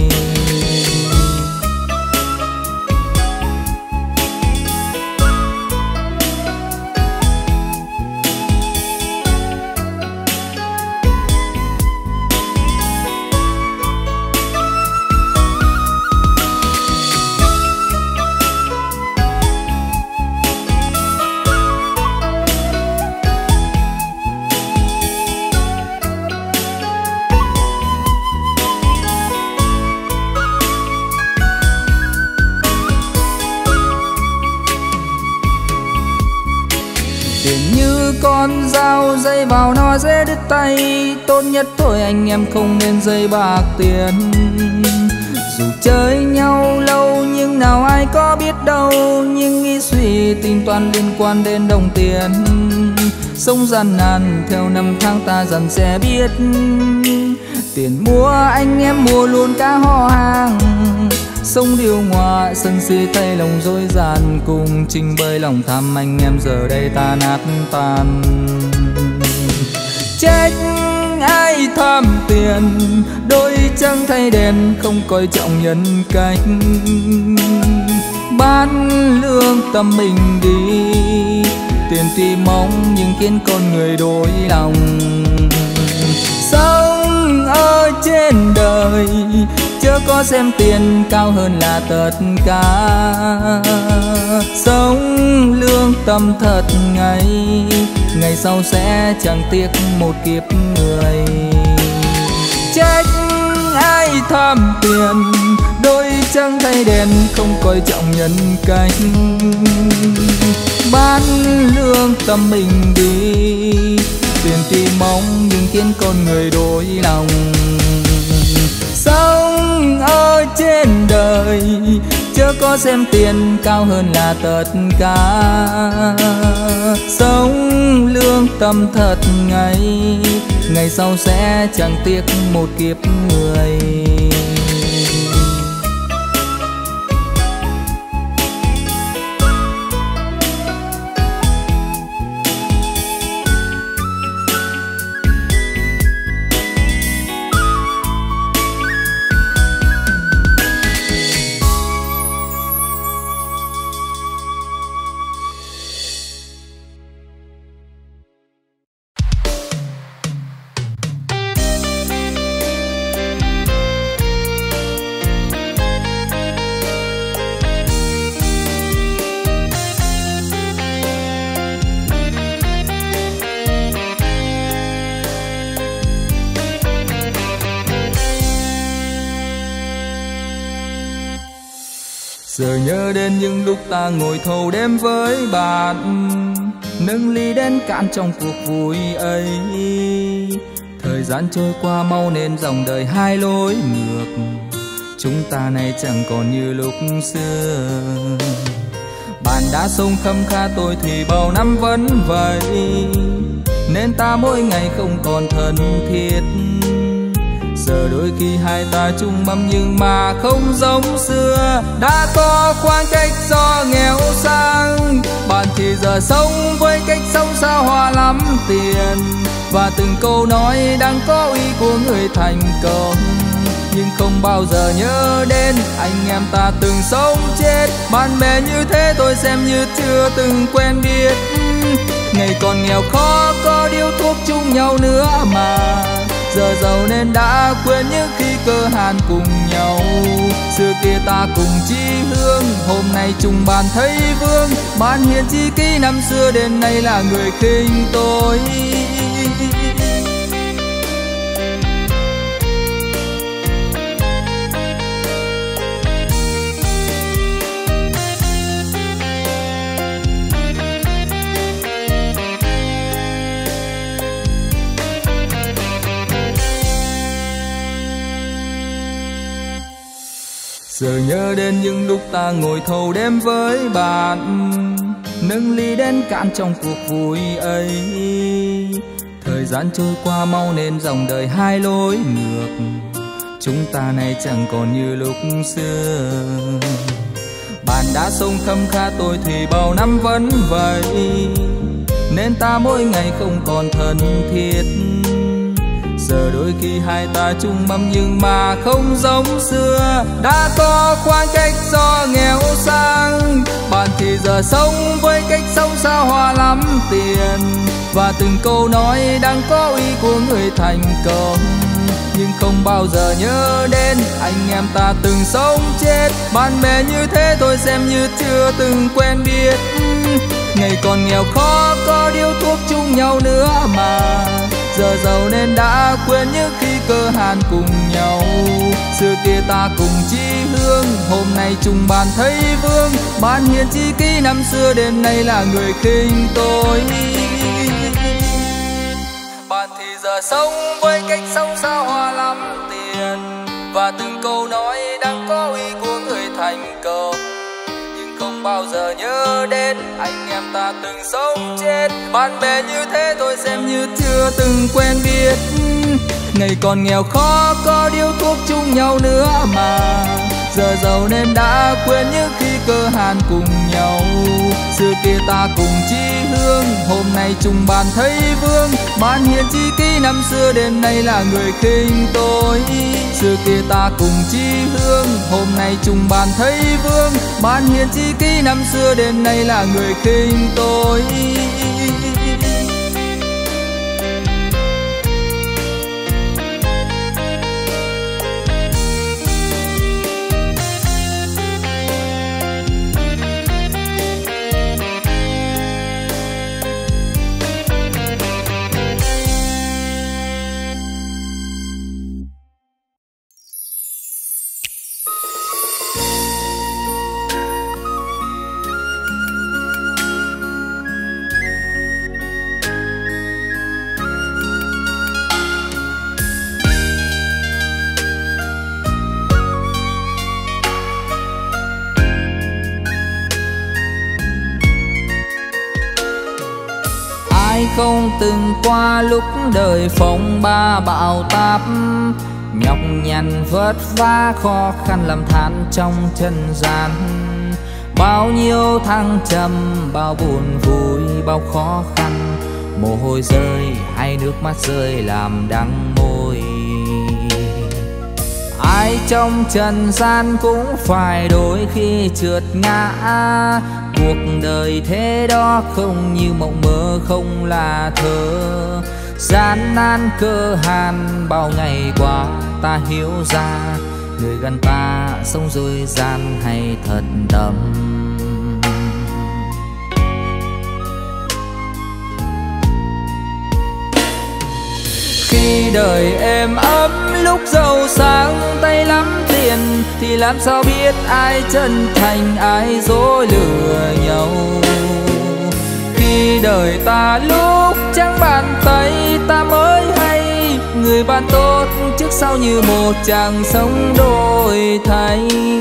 Con dao dây vào nó dễ đứt tay, tốt nhất thôi anh em không nên dây bạc tiền. Dù chơi nhau lâu nhưng nào ai có biết đâu, nhưng nghĩ suy tình toàn liên quan đến đồng tiền. Sống gian nan theo năm tháng ta dần sẽ biết, tiền mua anh em mua luôn cả họ hàng. Sống điều hòa sân si tay lòng dối gian, cùng trình bày lòng tham anh em giờ đây ta nát tan. Trách ai tham tiền, đôi trăng thay đèn không coi trọng nhân cách. Bán lương tâm mình đi, tiền thì mong nhưng khiến con người đổi lòng. Sống ở trên đời chớ có xem tiền cao hơn là tất cả. Sống lương tâm thật ngày, ngày sau sẽ chẳng tiếc một kiếp người. Trách ai tham tiền, đôi trăng thay đèn không coi trọng nhân cách. Bán lương tâm mình đi, tiền thì mong nhưng khiến con người đổi lòng. Sống ở trên đời chớ có xem tiền cao hơn là tất cả. Sống lương tâm thật ngày, ngày sau sẽ chẳng tiếc một kiếp người. Giờ nhớ đến những lúc ta ngồi thâu đêm với bạn, nâng ly đến cạn trong cuộc vui ấy. Thời gian trôi qua mau nên dòng đời hai lối ngược, chúng ta nay chẳng còn như lúc xưa. Bạn đã sống khâm kha tôi thì bao năm vẫn vậy, nên ta mỗi ngày không còn thân thiết. Giờ đôi khi hai ta chung mâm nhưng mà không giống xưa. Đã có khoảng cách do nghèo sang, bạn thì giờ sống với cách sống xa hoa lắm tiền. Và từng câu nói đang có ý của người thành công, nhưng không bao giờ nhớ đến anh em ta từng sống chết. Bạn bè như thế tôi xem như chưa từng quen biết. Ngày còn nghèo khó có điếu thuốc chung nhau nữa mà, giờ giàu nên đã quên những khi cơ hàn cùng nhau. Xưa kia ta cùng chí hướng, hôm nay chung bàn thấy vương. Bạn hiền chi ký năm xưa đến nay là người khinh tôi. Giờ nhớ đến những lúc ta ngồi thâu đêm với bạn, nâng ly đến cạn trong cuộc vui ấy. Thời gian trôi qua mau nên dòng đời hai lối ngược, chúng ta nay chẳng còn như lúc xưa. Bạn đã sống khâm kha tôi thì bao năm vẫn vậy, nên ta mỗi ngày không còn thân thiết. Giờ đôi khi hai ta chung mâm nhưng mà không giống xưa. Đã có khoảng cách do nghèo sang, bạn thì giờ sống với cách sống xa hoa lắm tiền. Và từng câu nói đang có ý của người thành công, nhưng không bao giờ nhớ đến anh em ta từng sống chết. Bạn bè như thế thôi xem như chưa từng quen biết. Ngày còn nghèo khó có điếu thuốc chung nhau nữa mà, giờ giàu nên đã quên những khi cơ hàn cùng nhau. Xưa kia ta cùng chí hướng, hôm nay chung bàn thấy vương. Bạn hiền chi kỷ năm xưa đến nay là người khinh tôi. Bạn thì giờ sống với cách sống xa hoa lắm tiền, và từng câu nói đang có ý của người thành công, nhưng không bao giờ nhớ đến anh em ta từng sống chết. Bạn bè như thế thôi xem như chưa từng quen biết. Ngày còn nghèo khó có điếu thuốc chung nhau nữa mà, giờ giàu nên đã quên những khi cơ hàn cùng nhau. Xưa kia ta cùng chí hướng, hôm nay chung bàn thấy vương. Bạn hiền chi kỷ năm xưa đến nay là người khinh tôi. Xưa kia ta cùng chí hướng, hôm nay chung bàn thấy vương. Bạn hiền chi kỷ năm xưa đến nay là người khinh tôi. Không từng qua lúc đời phong ba bão táp, nhọc nhằn vất vả khó khăn lầm than trong chân gian. Bao nhiêu thăng trầm, bao buồn vui, bao khó khăn, mồ hôi rơi hay nước mắt rơi làm đắng môi. Ai trong trần gian cũng phải đôi khi trượt ngã, cuộc đời thế đó không như mộng mơ không là thơ. Gian nan cơ hàn bao ngày qua ta hiểu ra, người gần ta sống dối gian hay thật tâm. Khi đời êm ấm lúc giàu sang tay lắm tiền, thì làm sao biết ai chân thành ai dối lừa nhau. Khi đời ta lúc trắng bàn tay ta mới hay, người bạn tốt trước sau như một chàng sống đổi thay.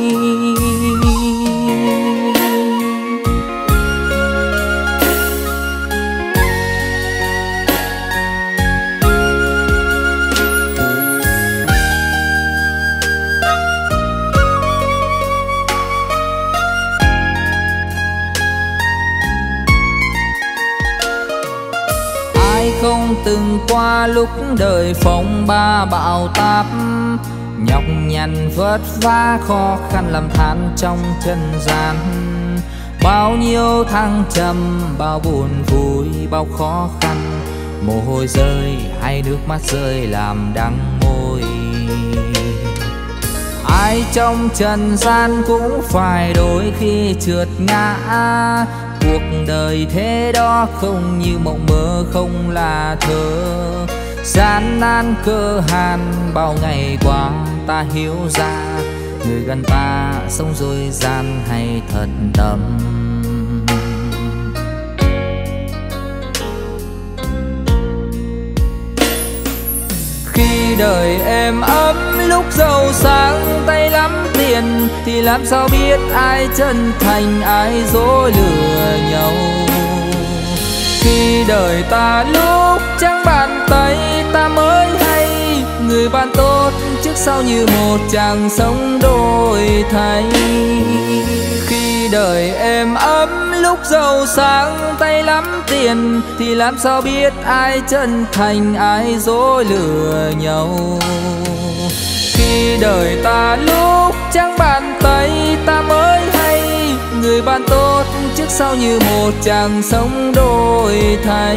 Không từng qua lúc đời phong ba bão táp, nhọc nhằn vất vả khó khăn lầm than trong chân gian. Bao nhiêu thăng trầm, bao buồn vui, bao khó khăn, mồ hôi rơi hay nước mắt rơi làm đắng môi. Ai trong trần gian cũng phải đôi khi trượt ngã, cuộc đời thế đó không như mộng mơ không là thơ. Gian nan cơ hàn bao ngày qua ta hiểu ra, người gần ta sống dối gian hay thật tâm. Khi đời êm ấm lúc giàu sang tay lắm tiền, tiền thì làm sao biết ai chân thành ai dối lừa nhau. Khi đời ta lúc trắng bàn tay ta mới hay, người bạn tốt trước sau như một chàng sống đổi thay. Khi đời êm ấm lúc giàu sang tay lắm tiền thì làm sao biết ai chân thành ai dối lừa nhau. Khi đời ta lúc trắng bàn tay ta mới hay, người bạn tốt trước sau như một chàng sống đổi thay.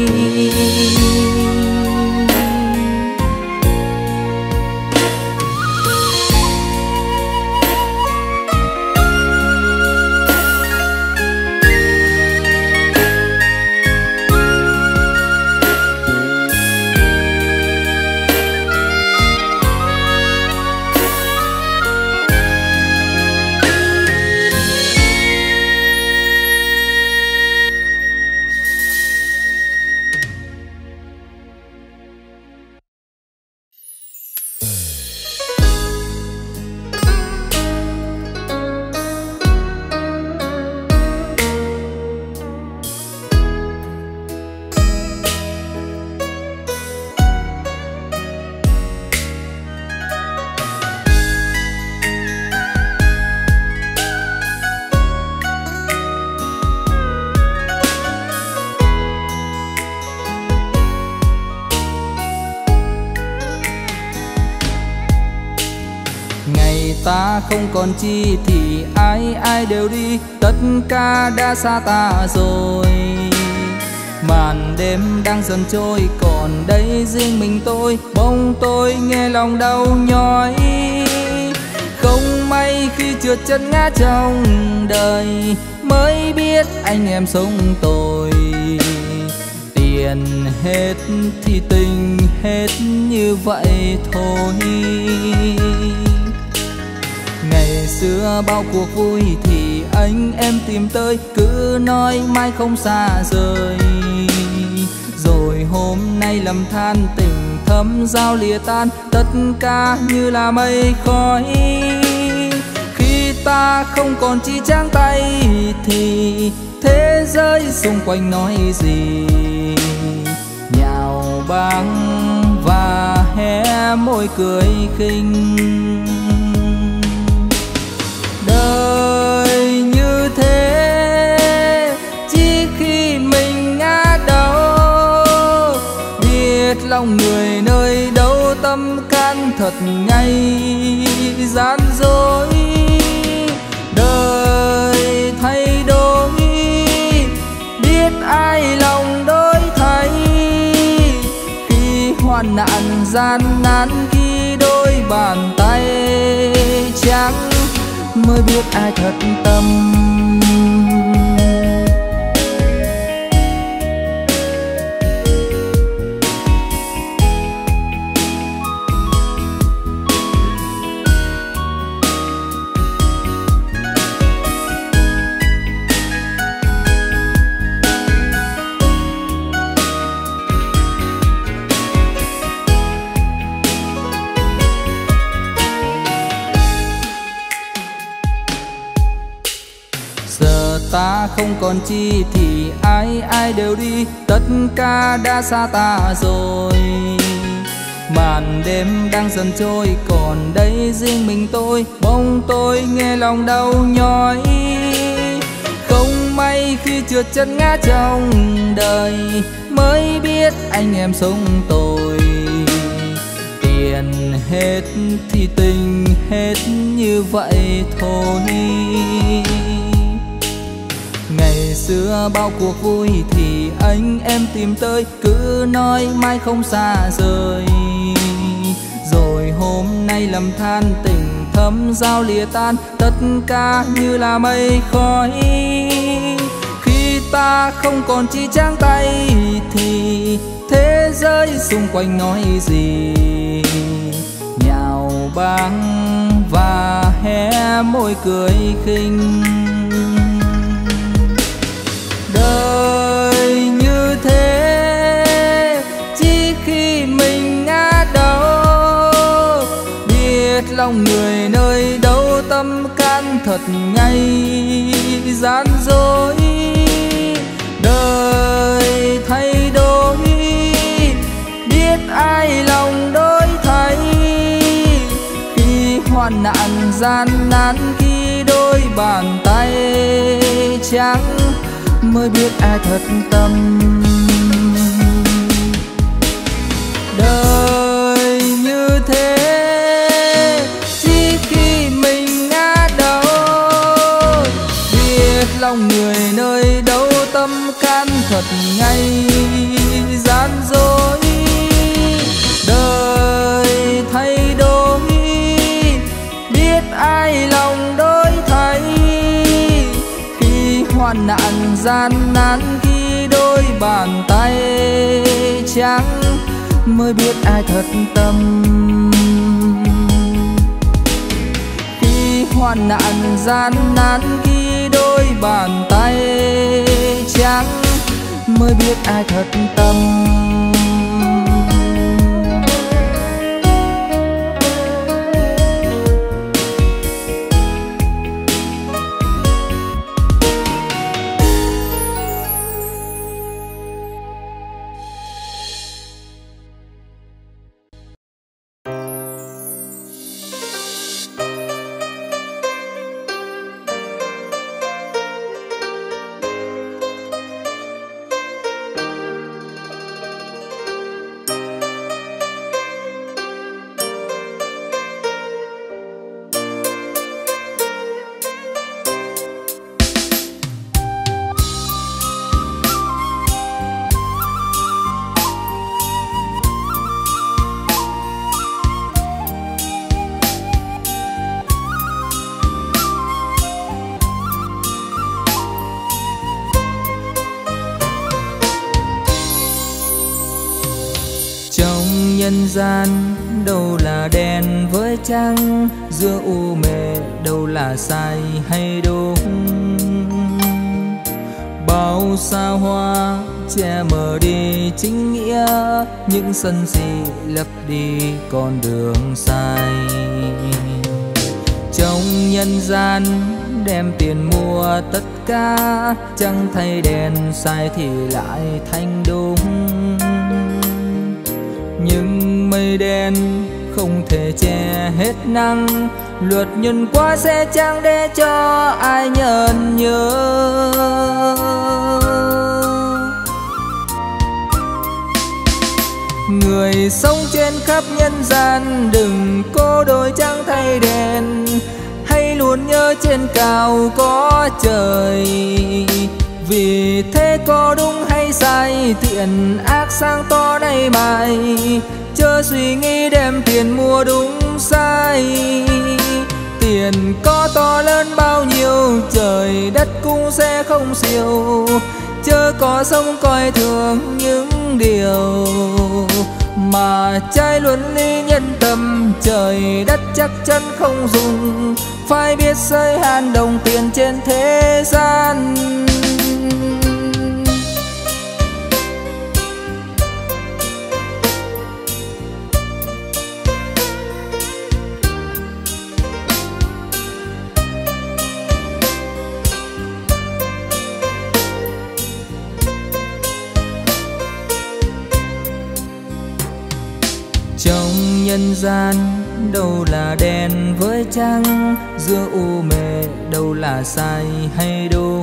Ta không còn chi thì ai ai đều đi, tất cả đã xa ta rồi. Màn đêm đang dần trôi còn đây riêng mình tôi, bỗng tôi nghe lòng đau nhói. Không may khi trượt chân ngã trong đời, mới biết anh em sống tồi. Tiền hết thì tình hết như vậy thôi. Ngày xưa bao cuộc vui thì anh em tìm tới, cứ nói mãi không xa rời. Rồi hôm nay lầm than tình thâm giao lìa tan, tất cả như là mây khói. Khi ta không còn chi trắng tay thì thế giới xung quanh nói gì? Nhạo báng và hé môi cười khinh. Đời như thế chỉ khi mình ngã đau, biết lòng người nơi đâu tâm can thật ngay gian dối. Đời thay đổi biết ai lòng đổi thay, khi hoạn nạn gian nan khi đôi bàn tay trắng mới biết ai thật tâm. Ta không còn chi thì ai ai đều đi, tất cả đã xa ta rồi. Màn đêm đang dần trôi còn đây riêng mình tôi, bỗng tôi nghe lòng đau nhói. Không may khi trượt chân ngã trong đời, mới biết anh em sống tồi. Tiền hết thì tình hết như vậy thôi. Ngày xưa bao cuộc vui thì anh em tìm tới, cứ nói mãi không xa rời. Rồi hôm nay lầm than tình thâm giao lìa tan, tất cả như là mây khói. Khi ta không còn chi trắng tay thì thế giới xung quanh nói gì? Nhạo báng và hé môi cười khinh. Đời như thế chỉ khi mình ngã đau, biết lòng người nơi đâu thật ngay gian dối. Đời thay đổi biết ai lòng đổi thay, khi hoạn nạn gian nan khi đôi bàn tay trắng mới biết ai thật tâm. Đời như thế chỉ khi mình ngã đầu, biết lòng người nơi đâu tâm can thật ngay gian dối. Đời thay đổi biết ai lòng đổi thay, khi hoạn nạn gian nan khi đôi bàn tay trắng mới biết ai thật tâm. Khi hoạn nạn gian nan khi đôi bàn tay trắng mới biết ai thật tâm. Nhân gian đâu là đèn với trăng, giữa u mê đâu là sai hay đúng. Bao xa hoa che mờ đi chính nghĩa, những sân si lấp đi con đường sai. Trong nhân gian đem tiền mua tất cả, chẳng thay đèn sai thì lại thành đúng. Nhưng mây đen không thể che hết nắng, luật nhân quả sẽ chẳng để cho ai nhận nhớ. Người sống trên khắp nhân gian đừng cô đôi chẳng thay đèn, hãy luôn nhớ trên cao có trời. Vì thế có đúng hay sai, thiện ác sáng tỏ nay mai, chớ suy nghĩ đem tiền mua đúng sai. Tiền có to lớn bao nhiêu, trời đất cũng sẽ không siêu, chớ có sống coi thường những điều mà trái luân lý nhân tâm. Trời đất chắc chắn không dùng, phải biết giới hạn đồng tiền trên thế gian. Trong nhân gian đâu là đèn với trăng, giữa u mê đâu là sai hay đúng.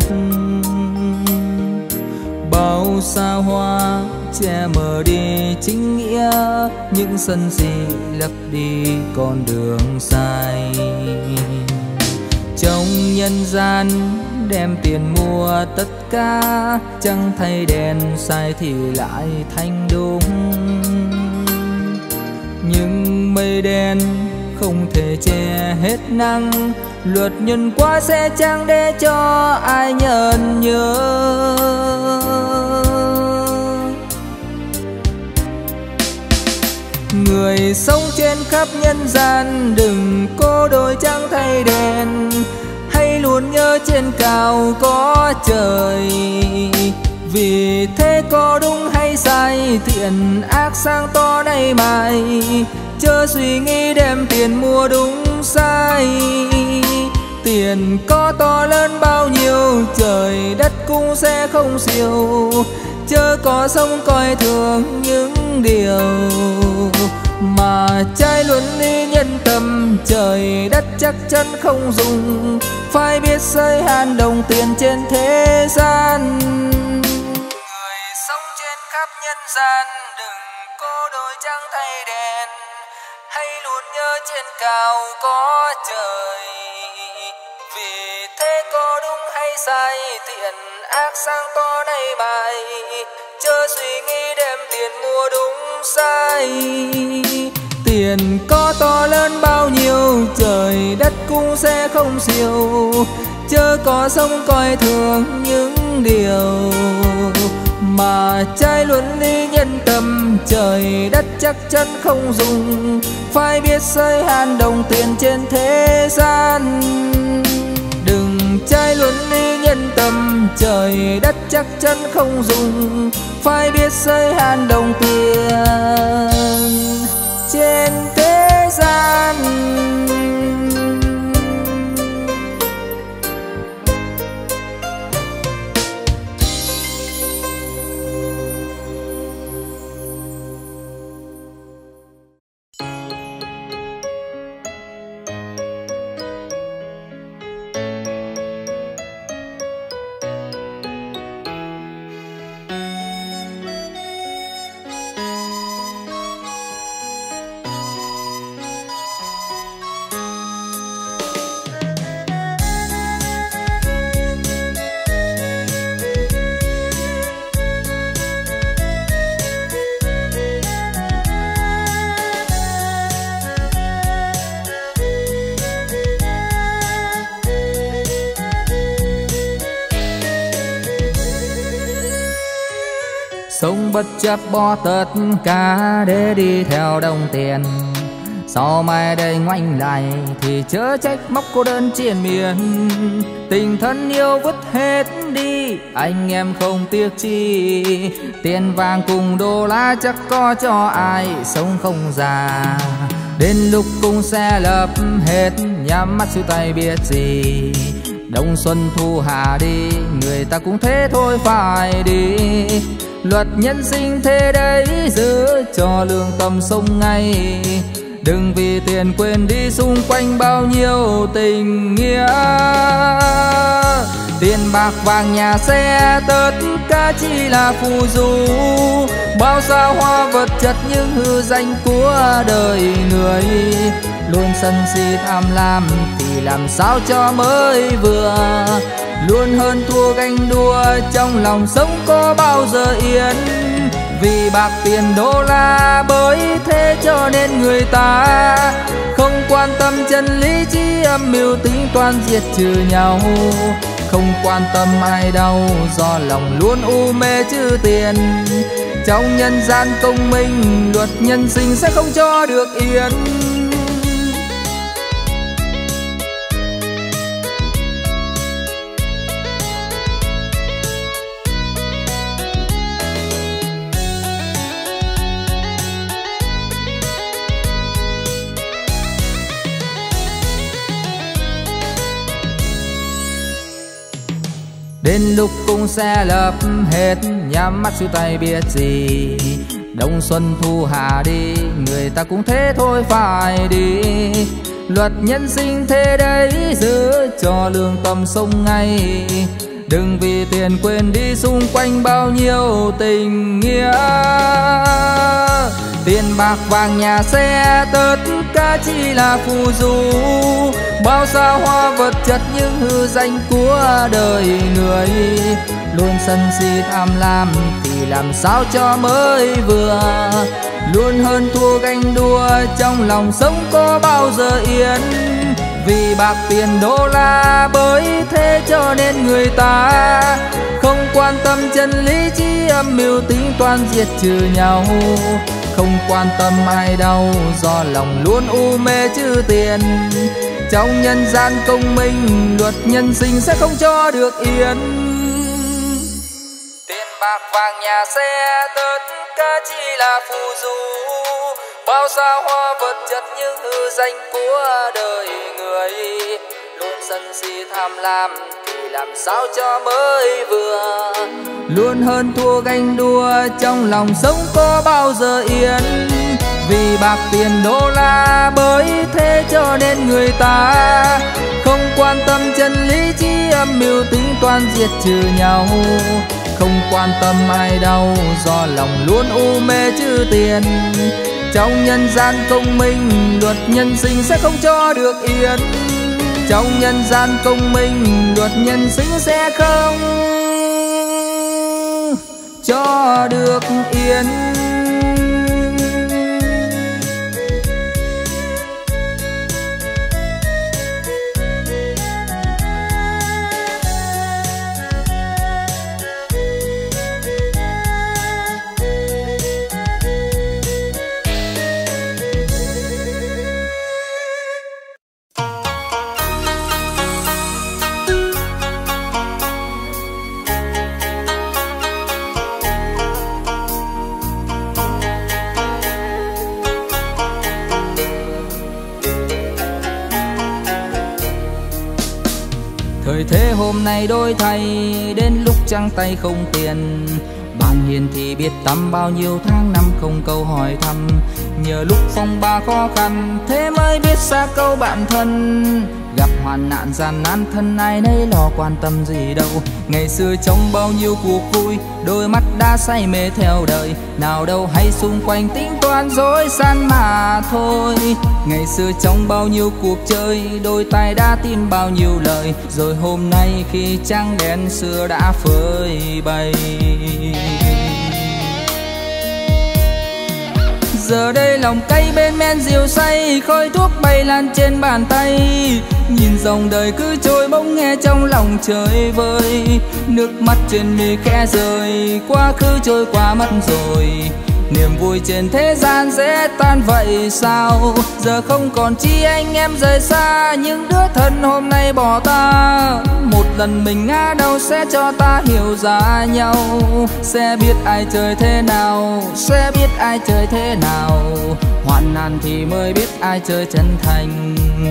Bao xa hoa che mờ đi chính nghĩa, những sân si lấp đi con đường sai. Trong nhân gian đem tiền mua tất cả, chẳng thay đèn sai thì lại thành đúng. Nhưng mây đen không thể che hết nắng, luật nhân quả sẽ chẳng để cho ai nhận nhớ. Người sống trên khắp nhân gian đừng cô đôi chẳng thay đèn, hãy luôn nhớ trên cao có trời. Vì thế có đúng hay sai, thiện ác sáng tỏ nay mai, chớ suy nghĩ đem tiền mua đúng sai. Tiền có to lớn bao nhiêu, trời đất cũng sẽ không siêu. Chớ có sống coi thường những điều mà trái luân lý nhân tâm. Trời đất chắc chắn không dùng, phải biết giới hạn đồng tiền trên thế gian. Người sống trên khắp nhân gian, đừng cô đôi trắng thay đèn, hãy luôn nhớ trên cao có trời. Vì thế có đúng hay sai, thiện ác sang to nay mai, chớ suy nghĩ đem tiền mua đúng sai. Tiền có to lớn bao nhiêu, trời đất cũng sẽ không siêu. Chớ có sống coi thường những điều mà trái luân lý nhân tâm. Trời đất chắc chắn không dùng, phải biết giới hạn đồng tiền trên thế gian. Đừng trái luân lý nhân tâm, trời đất chắc chắn không dùng, phải biết giới hạn đồng tiền trên thế gian. Sống bất chấp bỏ tất cả để đi theo đồng tiền. Sau mai đây ngoảnh lại thì chớ trách móc cô đơn triền miên. Tình thân yêu vứt hết đi, anh em không tiếc chi. Tiền vàng cùng đô la chắc có cho ai sống không già. Đến lúc cũng sẽ lập hết, nhắm mắt xuôi tay biết gì. Đông xuân thu hạ đi, người ta cũng thế thôi phải đi. Luật nhân sinh thế đấy, giữ cho lương tâm sống ngay. Đừng vì tiền quên đi xung quanh bao nhiêu tình nghĩa. Tiền bạc vàng nhà xe tất cả chỉ là phù du. Bao xa hoa vật chất những hư danh của đời người. Luôn sân si tham lam thì làm sao cho mới vừa. Luôn hơn thua ganh đua, trong lòng sống có bao giờ yên. Vì bạc tiền đô la, bởi thế cho nên người ta không quan tâm chân lý, chỉ âm mưu tính toán diệt trừ nhau. Không quan tâm ai đau, do lòng luôn u mê chữ tiền. Trong nhân gian công minh, luật nhân sinh sẽ không cho được yên. Đến lúc cũng sẽ lập hết, nhắm mắt xuôi tay biết gì. Đông xuân thu hạ đi, người ta cũng thế thôi phải đi. Luật nhân sinh thế đấy, giữ cho lương tâm sống ngay. Đừng vì tiền quên đi xung quanh bao nhiêu tình nghĩa. Tiền bạc vàng nhà xe tất cả chỉ là phù du. Bao xa hoa vật chất những hư danh của đời người. Luôn sân si tham lam thì làm sao cho mới vừa. Luôn hơn thua ganh đua, trong lòng sống có bao giờ yên. Vì bạc tiền đô la, bởi thế cho nên người ta không quan tâm chân lý, chỉ âm mưu tính toán diệt trừ nhau. Không quan tâm ai đau, do lòng luôn u mê chữ tiền. Trong nhân gian công minh, luật nhân sinh sẽ không cho được yên. Tiền bạc vàng nhà xe tất cả chỉ là phù du. Bao xa hoa vật chất những hư danh của đời người. luôn sân si tham lam thì làm sao cho mới vừa. Luôn hơn thua ganh đua trong lòng sống có bao giờ yên, vì bạc tiền đô la bởi thế cho nên người ta không quan tâm chân lý, chỉ âm mưu tính toán diệt trừ nhau. Không quan tâm ai đau do lòng luôn u mê chữ tiền. Trong nhân gian công minh luật nhân sinh sẽ không cho được yên. Trong nhân gian công minh luật nhân sinh sẽ không cho được yên. Thời thế hôm nay đổi thay, đến lúc trắng tay không tiền. Bạn hiền thì biết tắm bao nhiêu tháng năm không câu hỏi thăm. Nhờ lúc phong ba khó khăn, thế mới biết xa câu bạn thân. Gặp hoạn nạn gian nan thân ai nấy lo quan tâm gì đâu. Ngày xưa trong bao nhiêu cuộc vui, đôi mắt đã say mê theo đời. Nào đâu hay xung quanh tính toán dối gian mà thôi. Ngày xưa trong bao nhiêu cuộc chơi, đôi tay đã tin bao nhiêu lời. Rồi hôm nay khi trăng đen xưa đã phơi bày. Giờ đây lòng cay bên men rượu say, khói thuốc bay lan trên bàn tay. Nhìn dòng đời cứ trôi bỗng nghe trong lòng trời vơi. Nước mắt trên mi khẽ rơi, quá khứ trôi qua mất rồi. Niềm vui trên thế gian sẽ tan vậy sao? Giờ không còn chi anh em rời xa, những đứa thân hôm nay bỏ ta. Một lần mình ngã đầu sẽ cho ta hiểu ra nhau. Sẽ biết ai chơi thế nào, sẽ biết ai chơi thế nào. Hoạn nạn thì mới biết ai chơi chân thành.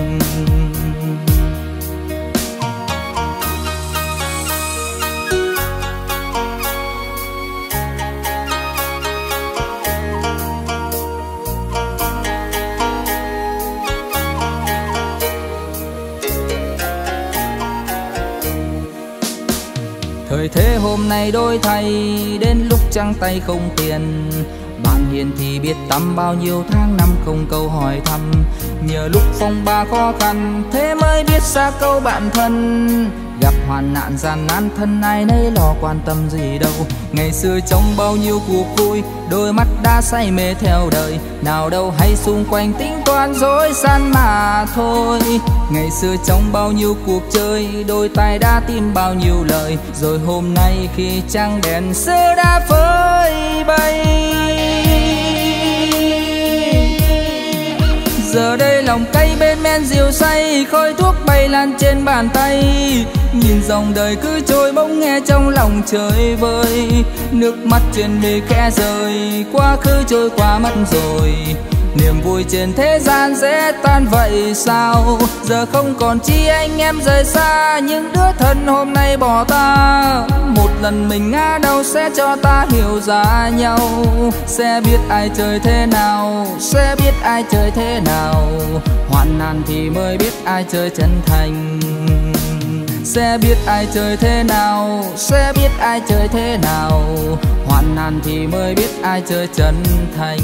Thời thế hôm nay đổi thay, đến lúc trắng tay không tiền. Bạn hiền thì biết tắm bao nhiêu tháng năm không câu hỏi thăm. Nhờ lúc phong ba khó khăn, thế mới biết xa câu bạn thân. Gặp hoạn nạn gian nan thân ai nấy lo quan tâm gì đâu. Ngày xưa trong bao nhiêu cuộc vui, đôi mắt đã say mê theo đời. Nào đâu hay xung quanh tính toán dối gian mà thôi. Ngày xưa trong bao nhiêu cuộc chơi, đôi tay đã tin bao nhiêu lời. Rồi hôm nay khi trăng đèn xưa đã phơi bày. Giờ đây lòng cay bên men rượu say, khói thuốc bay lan trên bàn tay. Nhìn dòng đời cứ trôi bỗng nghe trong lòng trời vơi. Nước mắt trên mi khẽ rơi, quá khứ trôi qua mất rồi. Niềm vui trên thế gian sẽ tan vậy sao? Giờ không còn chi anh em rời xa, những đứa thân hôm nay bỏ ta. Một lần mình ngã đầu sẽ cho ta hiểu ra nhau. Sẽ biết ai chơi thế nào, sẽ biết ai chơi thế nào. Hoạn nạn thì mới biết ai chơi chân thành. Sẽ biết ai chơi thế nào, sẽ biết ai chơi thế nào. Hoạn nạn thì mới biết ai chơi chân thành.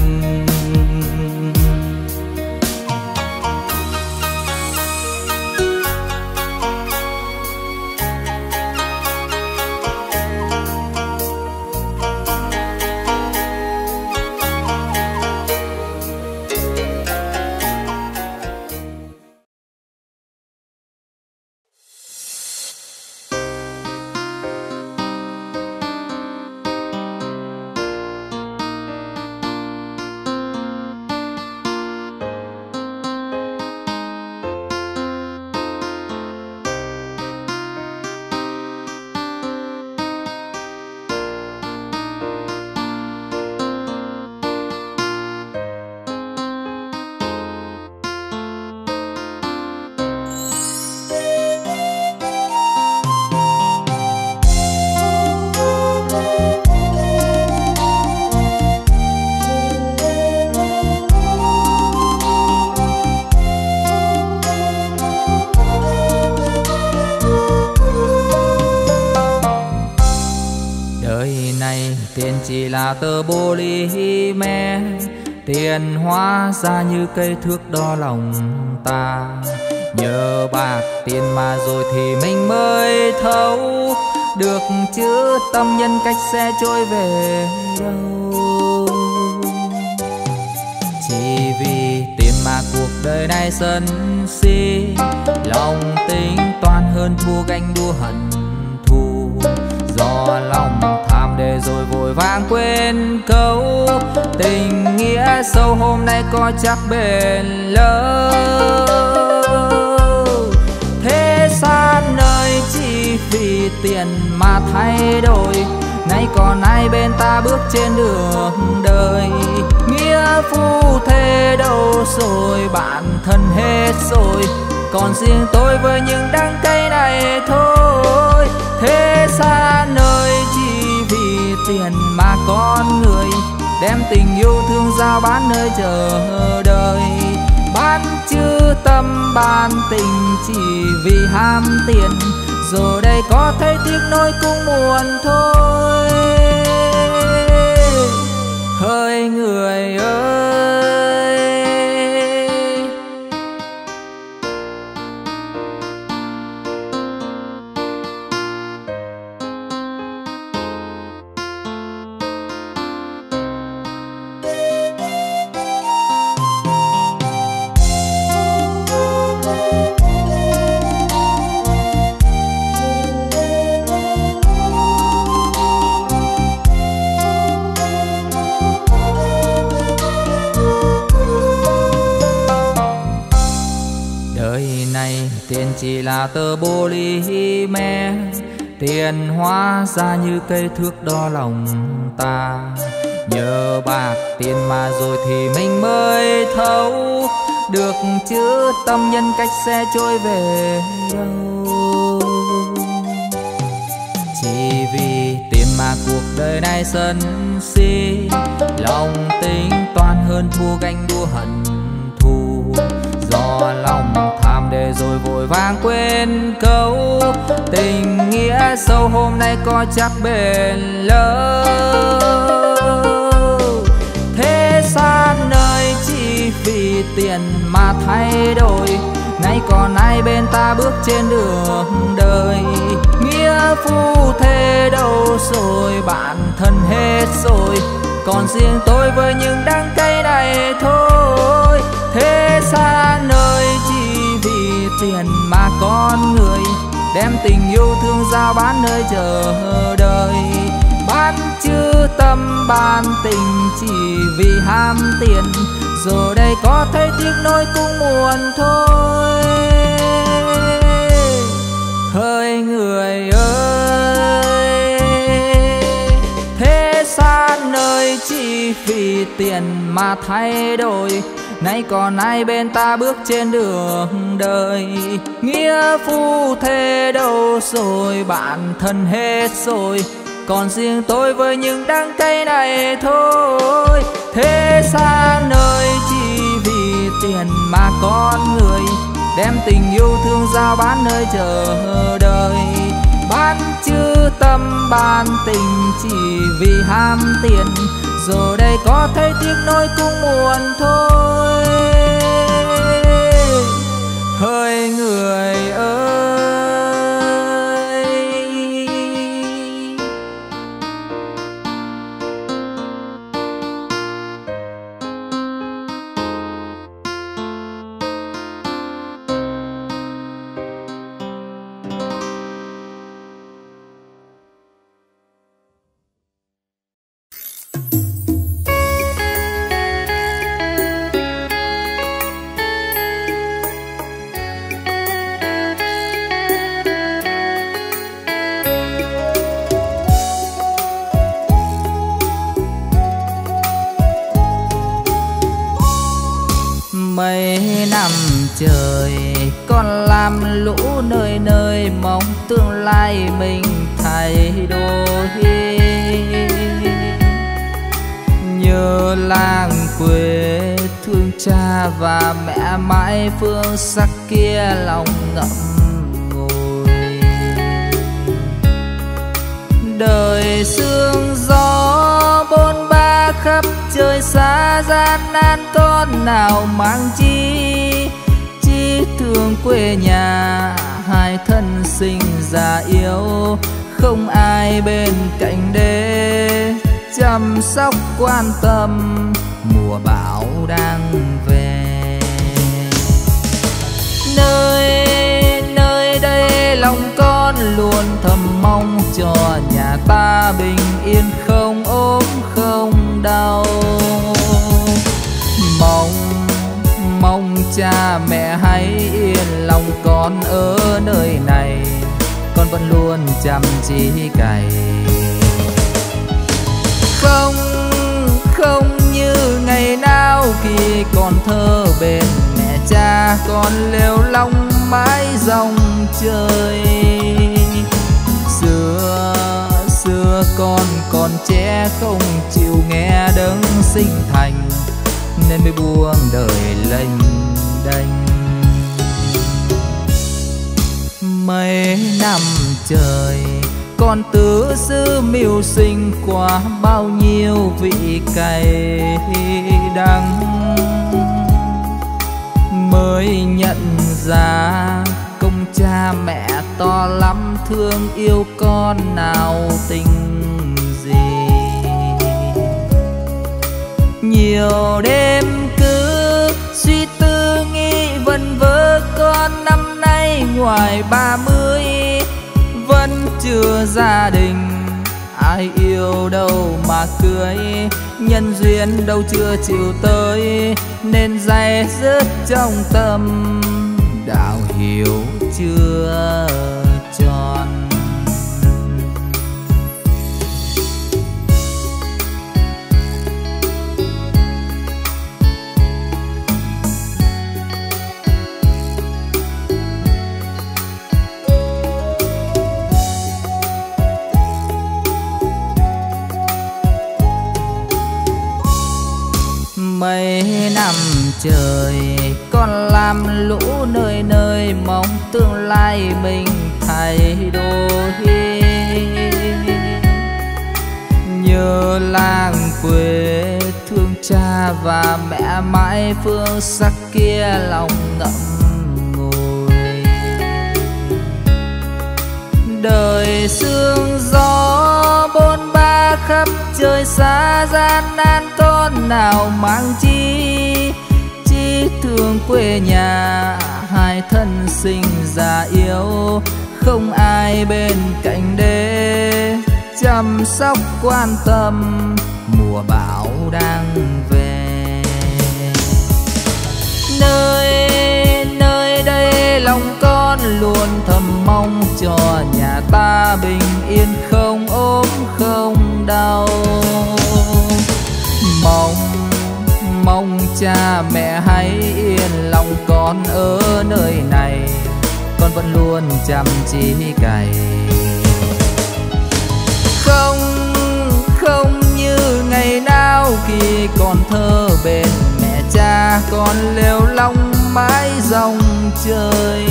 tiền chỉ là tờ polymer, tiền hóa ra như cây thước đo lòng ta. Nhờ bạc tiền mà rồi thì mình mới thấu được chữ tâm nhân cách sẽ trôi về đâu. Chỉ vì tiền mà cuộc đời này sân si, lòng tính toán hơn thua ganh đua hận thù. Do lòng tham để rồi vội vàng quên câu tình nghĩa sâu hôm nay có chắc bền lâu. Thế gian nơi chỉ vì tiền mà thay đổi, nay còn ai bên ta bước trên đường đời. Nghĩa phu thế đâu rồi, bạn thân hết rồi, còn riêng tôi với những đắng cay này thôi. Thế gian nơi chỉ vì tiền mà con người đem tình yêu thương giao bán nơi chờ đợi. Bán chữ tâm ban tình chỉ vì ham tiền, rồi đây có thấy tiếc nỗi cũng buồn thôi. Hỡi người ơi, tiền chỉ là tờ polymer, tiền hóa ra như cây thước đo lòng ta. Nhờ bạc tiền mà rồi thì mình mới thấu được chữ tâm nhân cách sẽ trôi về đâu. Chỉ vì tiền mà cuộc đời này sân si, lòng tính toán hơn thua ganh đua hận thù. Do lòng tham để rồi vội vàng quên câu tình nghĩa sâu hôm nay có chắc bền lâu. Thế gian nơi chỉ vì tiền mà thay đổi, nay còn ai bên ta bước trên đường đời. Nghĩa phu thế đâu rồi, bạn thân hết rồi, còn riêng tôi với những đắng cay này thôi. Thế gian nơi chỉ vì tiền mà con người đem tình yêu thương giao bán nơi chờ đợi. Bán chữ tâm ban tình chỉ vì ham tiền, rồi đây có thấy tiếc nỗi cũng buồn thôi. Hỡi người ơi, thế gian nơi chỉ vì tiền mà thay đổi, nay còn ai bên ta bước trên đường đời. Nghĩa phu thế đâu rồi, bạn thân hết rồi, còn riêng tôi với những đắng cay này thôi. Thế gian nơi chỉ vì tiền mà con người đem tình yêu thương giao bán nơi chờ đợi. Bán chữ tâm ban tình chỉ vì ham tiền, rồi đây có thấy tiếc nỗi cũng buồn thôi. Hỡi người ơi, mấy năm trời con làm lũ nơi nơi, mong tương lai mình thay đổi. Nhớ làng quê thương cha và mẹ mãi phương sắc kia, lòng ngậm ngùi. Đời sương gió ba khắp trời xa gian nan con nào mang chi chi thương quê nhà hai thân sinh già yếu không ai bên cạnh để chăm sóc quan tâm mùa bão đang về. Nơi nơi đây lòng con luôn thầm mong cho nhà ta bình yên không ốm không đau. Mong mong cha mẹ hãy yên lòng con ở nơi này, con vẫn luôn chăm chỉ cày. Không không như ngày nào khi còn thơ bên mẹ cha con lêu lóng mãi dòng chơi. Xưa xưa con còn trẻ không chịu nghe đấng sinh thành nên mới buông đời lênh đênh. Mấy năm trời con tứ xứ mưu sinh qua bao nhiêu vị cay đắng, mới nhận ra công cha mẹ to lắm thương yêu con nào tình gì. Nhiều đêm cứ suy tư nghĩ vẩn vơ con năm nay ngoài ba mươi vẫn chưa gia đình, ai yêu đâu mà cưới, nhân duyên đâu chưa chịu tới nên day dứt trong tâm đạo hiểu chưa tròn. Mấy năm trời con làm lũ nơi nơi mong tương lai mình thay đổi. Nhớ làng quê thương cha và mẹ mãi phương sắc kia lòng ngậm ngùi. Đời sương gió bôn ba khắp trời xa gian nan con nào mang chi chi thương quê nhà hai thân sinh già yếu không ai bên cạnh để chăm sóc quan tâm mùa bão đang về. Nơi nơi đây lòng con luôn thầm mong cho nhà ta bình yên không ốm không đau. Mong mong cha mẹ hãy yên lòng con ở nơi này, con vẫn luôn chăm chỉ cày. Không không như ngày nào khi còn thơ bên mẹ cha con lêu lóng mãi dòng chơi.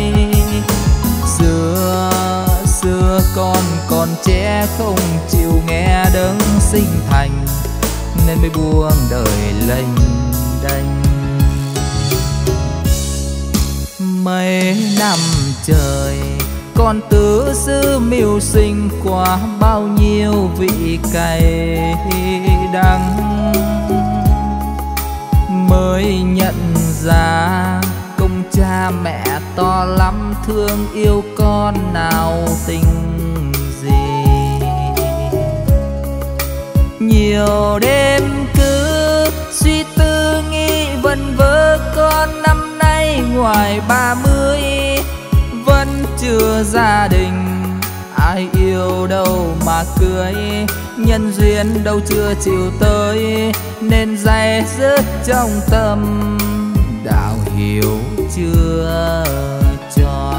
Xưa xưa con còn trẻ không chịu nghe đấng sinh thành nên mới buông đời lênh đênh. Mấy năm trời con tứ xứ mưu sinh qua bao nhiêu vị cay đắng, mới nhận ra công cha mẹ to lắm thương yêu con nào tình gì. Nhiều đêm cứ suy tư nghĩ vẩn vơ con năm nay ngoài ba mươi vẫn chưa gia đình, ai yêu đâu mà cưới, nhân duyên đâu chưa chịu tới nên day dứt trong tâm đạo hiểu chưa tròn.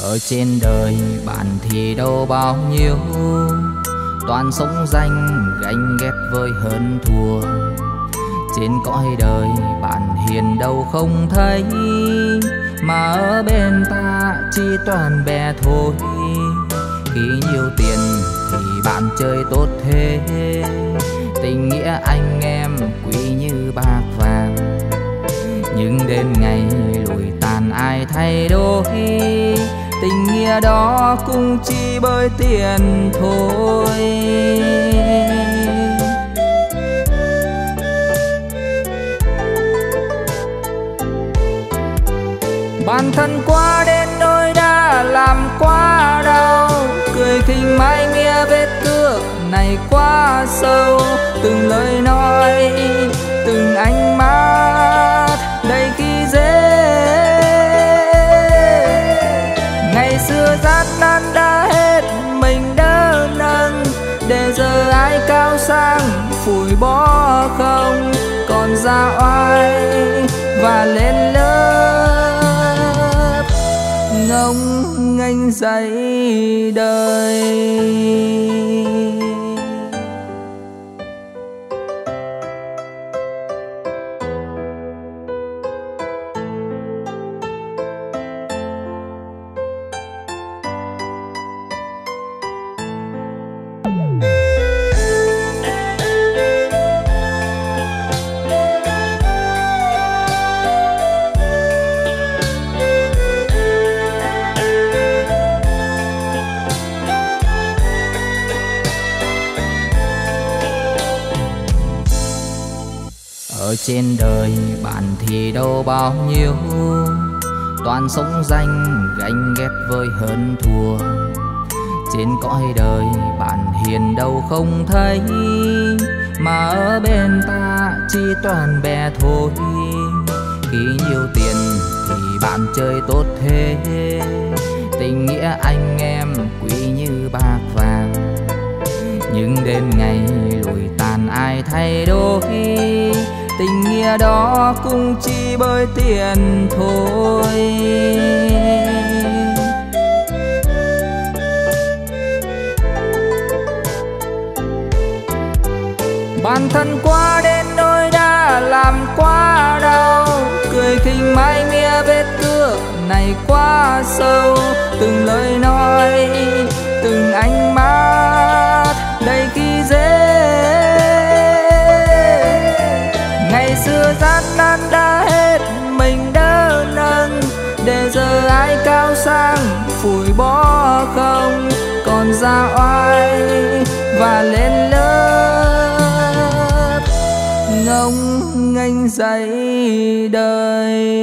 Ở trên đời bạn thì đâu bao nhiêu, toàn sống danh ganh ghét với hơn thua. Trên cõi đời bạn hiền đâu không thấy, mà ở bên ta chỉ toàn bè thôi. Khi nhiều tiền thì bạn chơi tốt thế, tình nghĩa anh em quý như bạc vàng. Nhưng đến ngày lụi tàn ai thay đổi, tình nghĩa đó cũng chỉ bởi tiền thôi. Bản thân quá đến nỗi đã làm quá đau, cười khinh mãi nghĩa vết cước này quá sâu. Từng lời nói, từng ánh mắt đầy khi dễ. Ngày xưa gian nan đã hết mình đỡ nâng, để giờ ai cao sang phủi bỏ không. Còn ra oai và lên lớp, ngông nghênh dậy đời. Ở trên đời bạn thì đâu bao nhiêu, toàn sống danh ganh ghét với hơn thua. Trên cõi đời bạn hiền đâu không thấy, mà ở bên ta chỉ toàn bè thôi. Khi nhiều tiền thì bạn chơi tốt thế, tình nghĩa anh em quý như bạc vàng. Nhưng đến ngày lụi tàn ai thay đổi, tình nghĩa đó cũng chỉ bởi tiền thôi. Bản thân quá đến nỗi đã làm quá đau, cười khinh mãi nghĩa vết cước này quá sâu. Từng lời nói, từng ánh mắt đầy khi dễ. Ngày xưa gian nan đã hết mình đỡ nâng, để giờ ai cao sang phủi bỏ không. Còn ra oai và lên lớp, ngông nghênh dậy đời.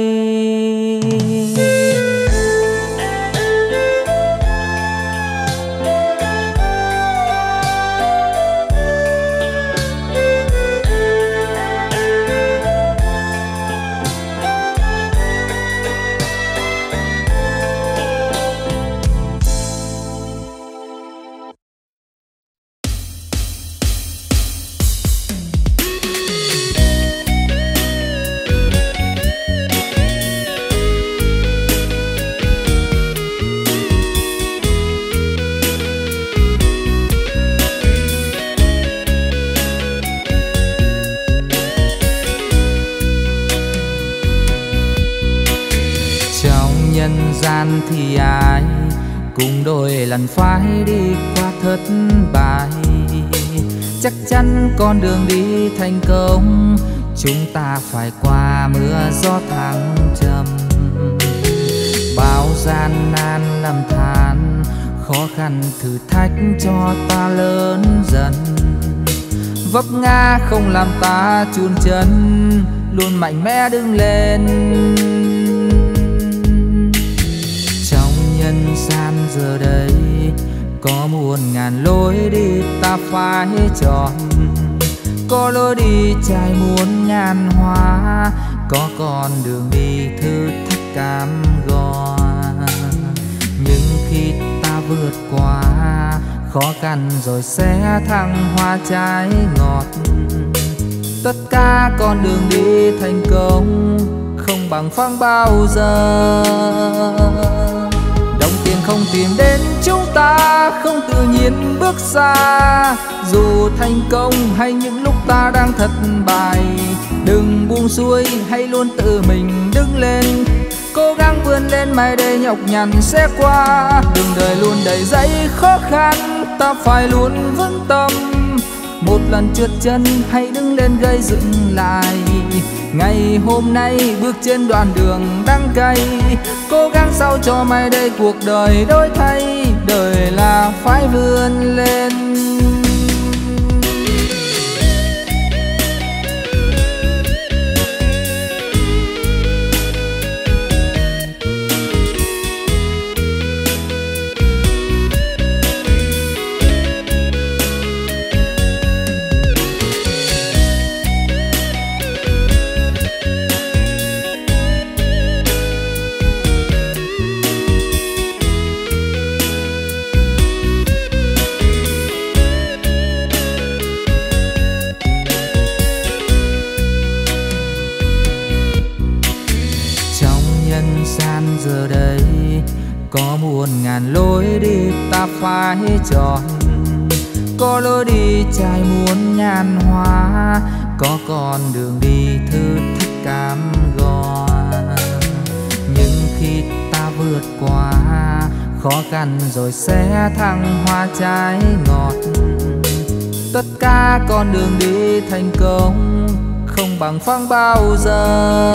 Nhân gian thì ai cũng đôi lần phải đi qua thất bại, chắc chắn con đường đi thành công chúng ta phải qua mưa gió thăng trầm. Bao gian nan lầm than, khó khăn thử thách cho ta lớn dần. Vấp ngã không làm ta chùn chân, luôn mạnh mẽ đứng lên. Nhân gian giờ đây có muôn ngàn lối đi ta phải chọn, có lối đi trải muôn ngàn hoa, có con đường đi thử thách cam go. Nhưng khi ta vượt qua khó khăn rồi sẽ thăng hoa trái ngọt. Tất cả con đường đi thành công không bằng phẳng bao giờ. không tìm đến chúng ta không tự nhiên bước xa. Dù thành công hay những lúc ta đang thất bại, đừng buông xuôi, hãy luôn tự mình đứng lên. Cố gắng vươn lên, mai đây nhọc nhằn sẽ qua. Đường đời luôn đầy dẫy khó khăn, ta phải luôn vững tâm. Một lần trượt chân hãy đứng lên gây dựng lại. Ngày hôm nay bước trên đoạn đường đắng cay, cố gắng sao cho mai đây cuộc đời đổi thay. Đời là phải vươn lên. Giờ đây có muôn ngàn lối đi ta phải chọn. Có lối đi trải muôn ngàn hoa, có con đường đi thử thách cam go. Nhưng khi ta vượt qua khó khăn rồi sẽ thăng hoa trái ngọt. Tất cả con đường đi thành công không bằng phăng bao giờ.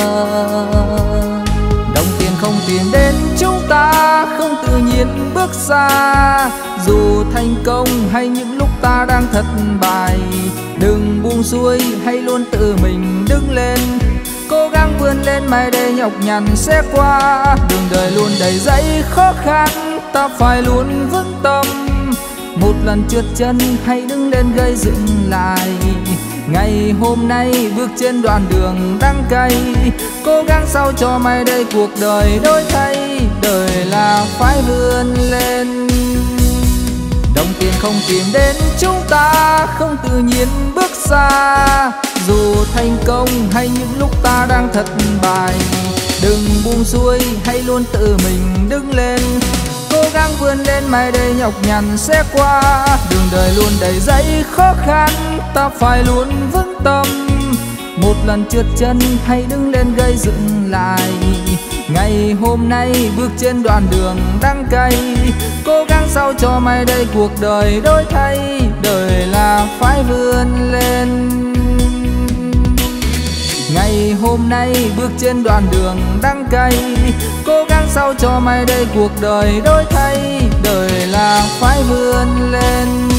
Đồng tiền không tìm đến chúng ta không tự nhiên bước xa. Dù thành công hay những lúc ta đang thất bại, đừng buông xuôi, hãy luôn tự mình đứng lên. Cố gắng vươn lên, mai đây nhọc nhằn sẽ qua. Đường đời luôn đầy dẫy khó khăn, ta phải luôn vững tâm. Một lần trượt chân hãy đứng lên gây dựng lại. Ngày hôm nay bước trên đoạn đường đắng cay, cố gắng sao cho mai đây cuộc đời đổi thay. Đời là phải vươn lên. Đồng tiền không tìm đến chúng ta không tự nhiên bước xa. Dù thành công hay những lúc ta đang thất bại, đừng buông xuôi, hãy luôn tự mình đứng lên. Cố gắng vươn lên, mai đây nhọc nhằn sẽ qua. Đường đời luôn đầy dẫy khó khăn, ta phải luôn vững tâm. Một lần trượt chân hãy đứng lên gây dựng lại. Ngày hôm nay bước trên đoạn đường đắng cay, cố gắng sao cho mai đây cuộc đời đổi thay. Đời là phải vươn lên. Ngày hôm nay bước trên đoạn đường đắng cay, cố gắng sao cho mai đây cuộc đời đổi thay. Đời là phải vươn lên.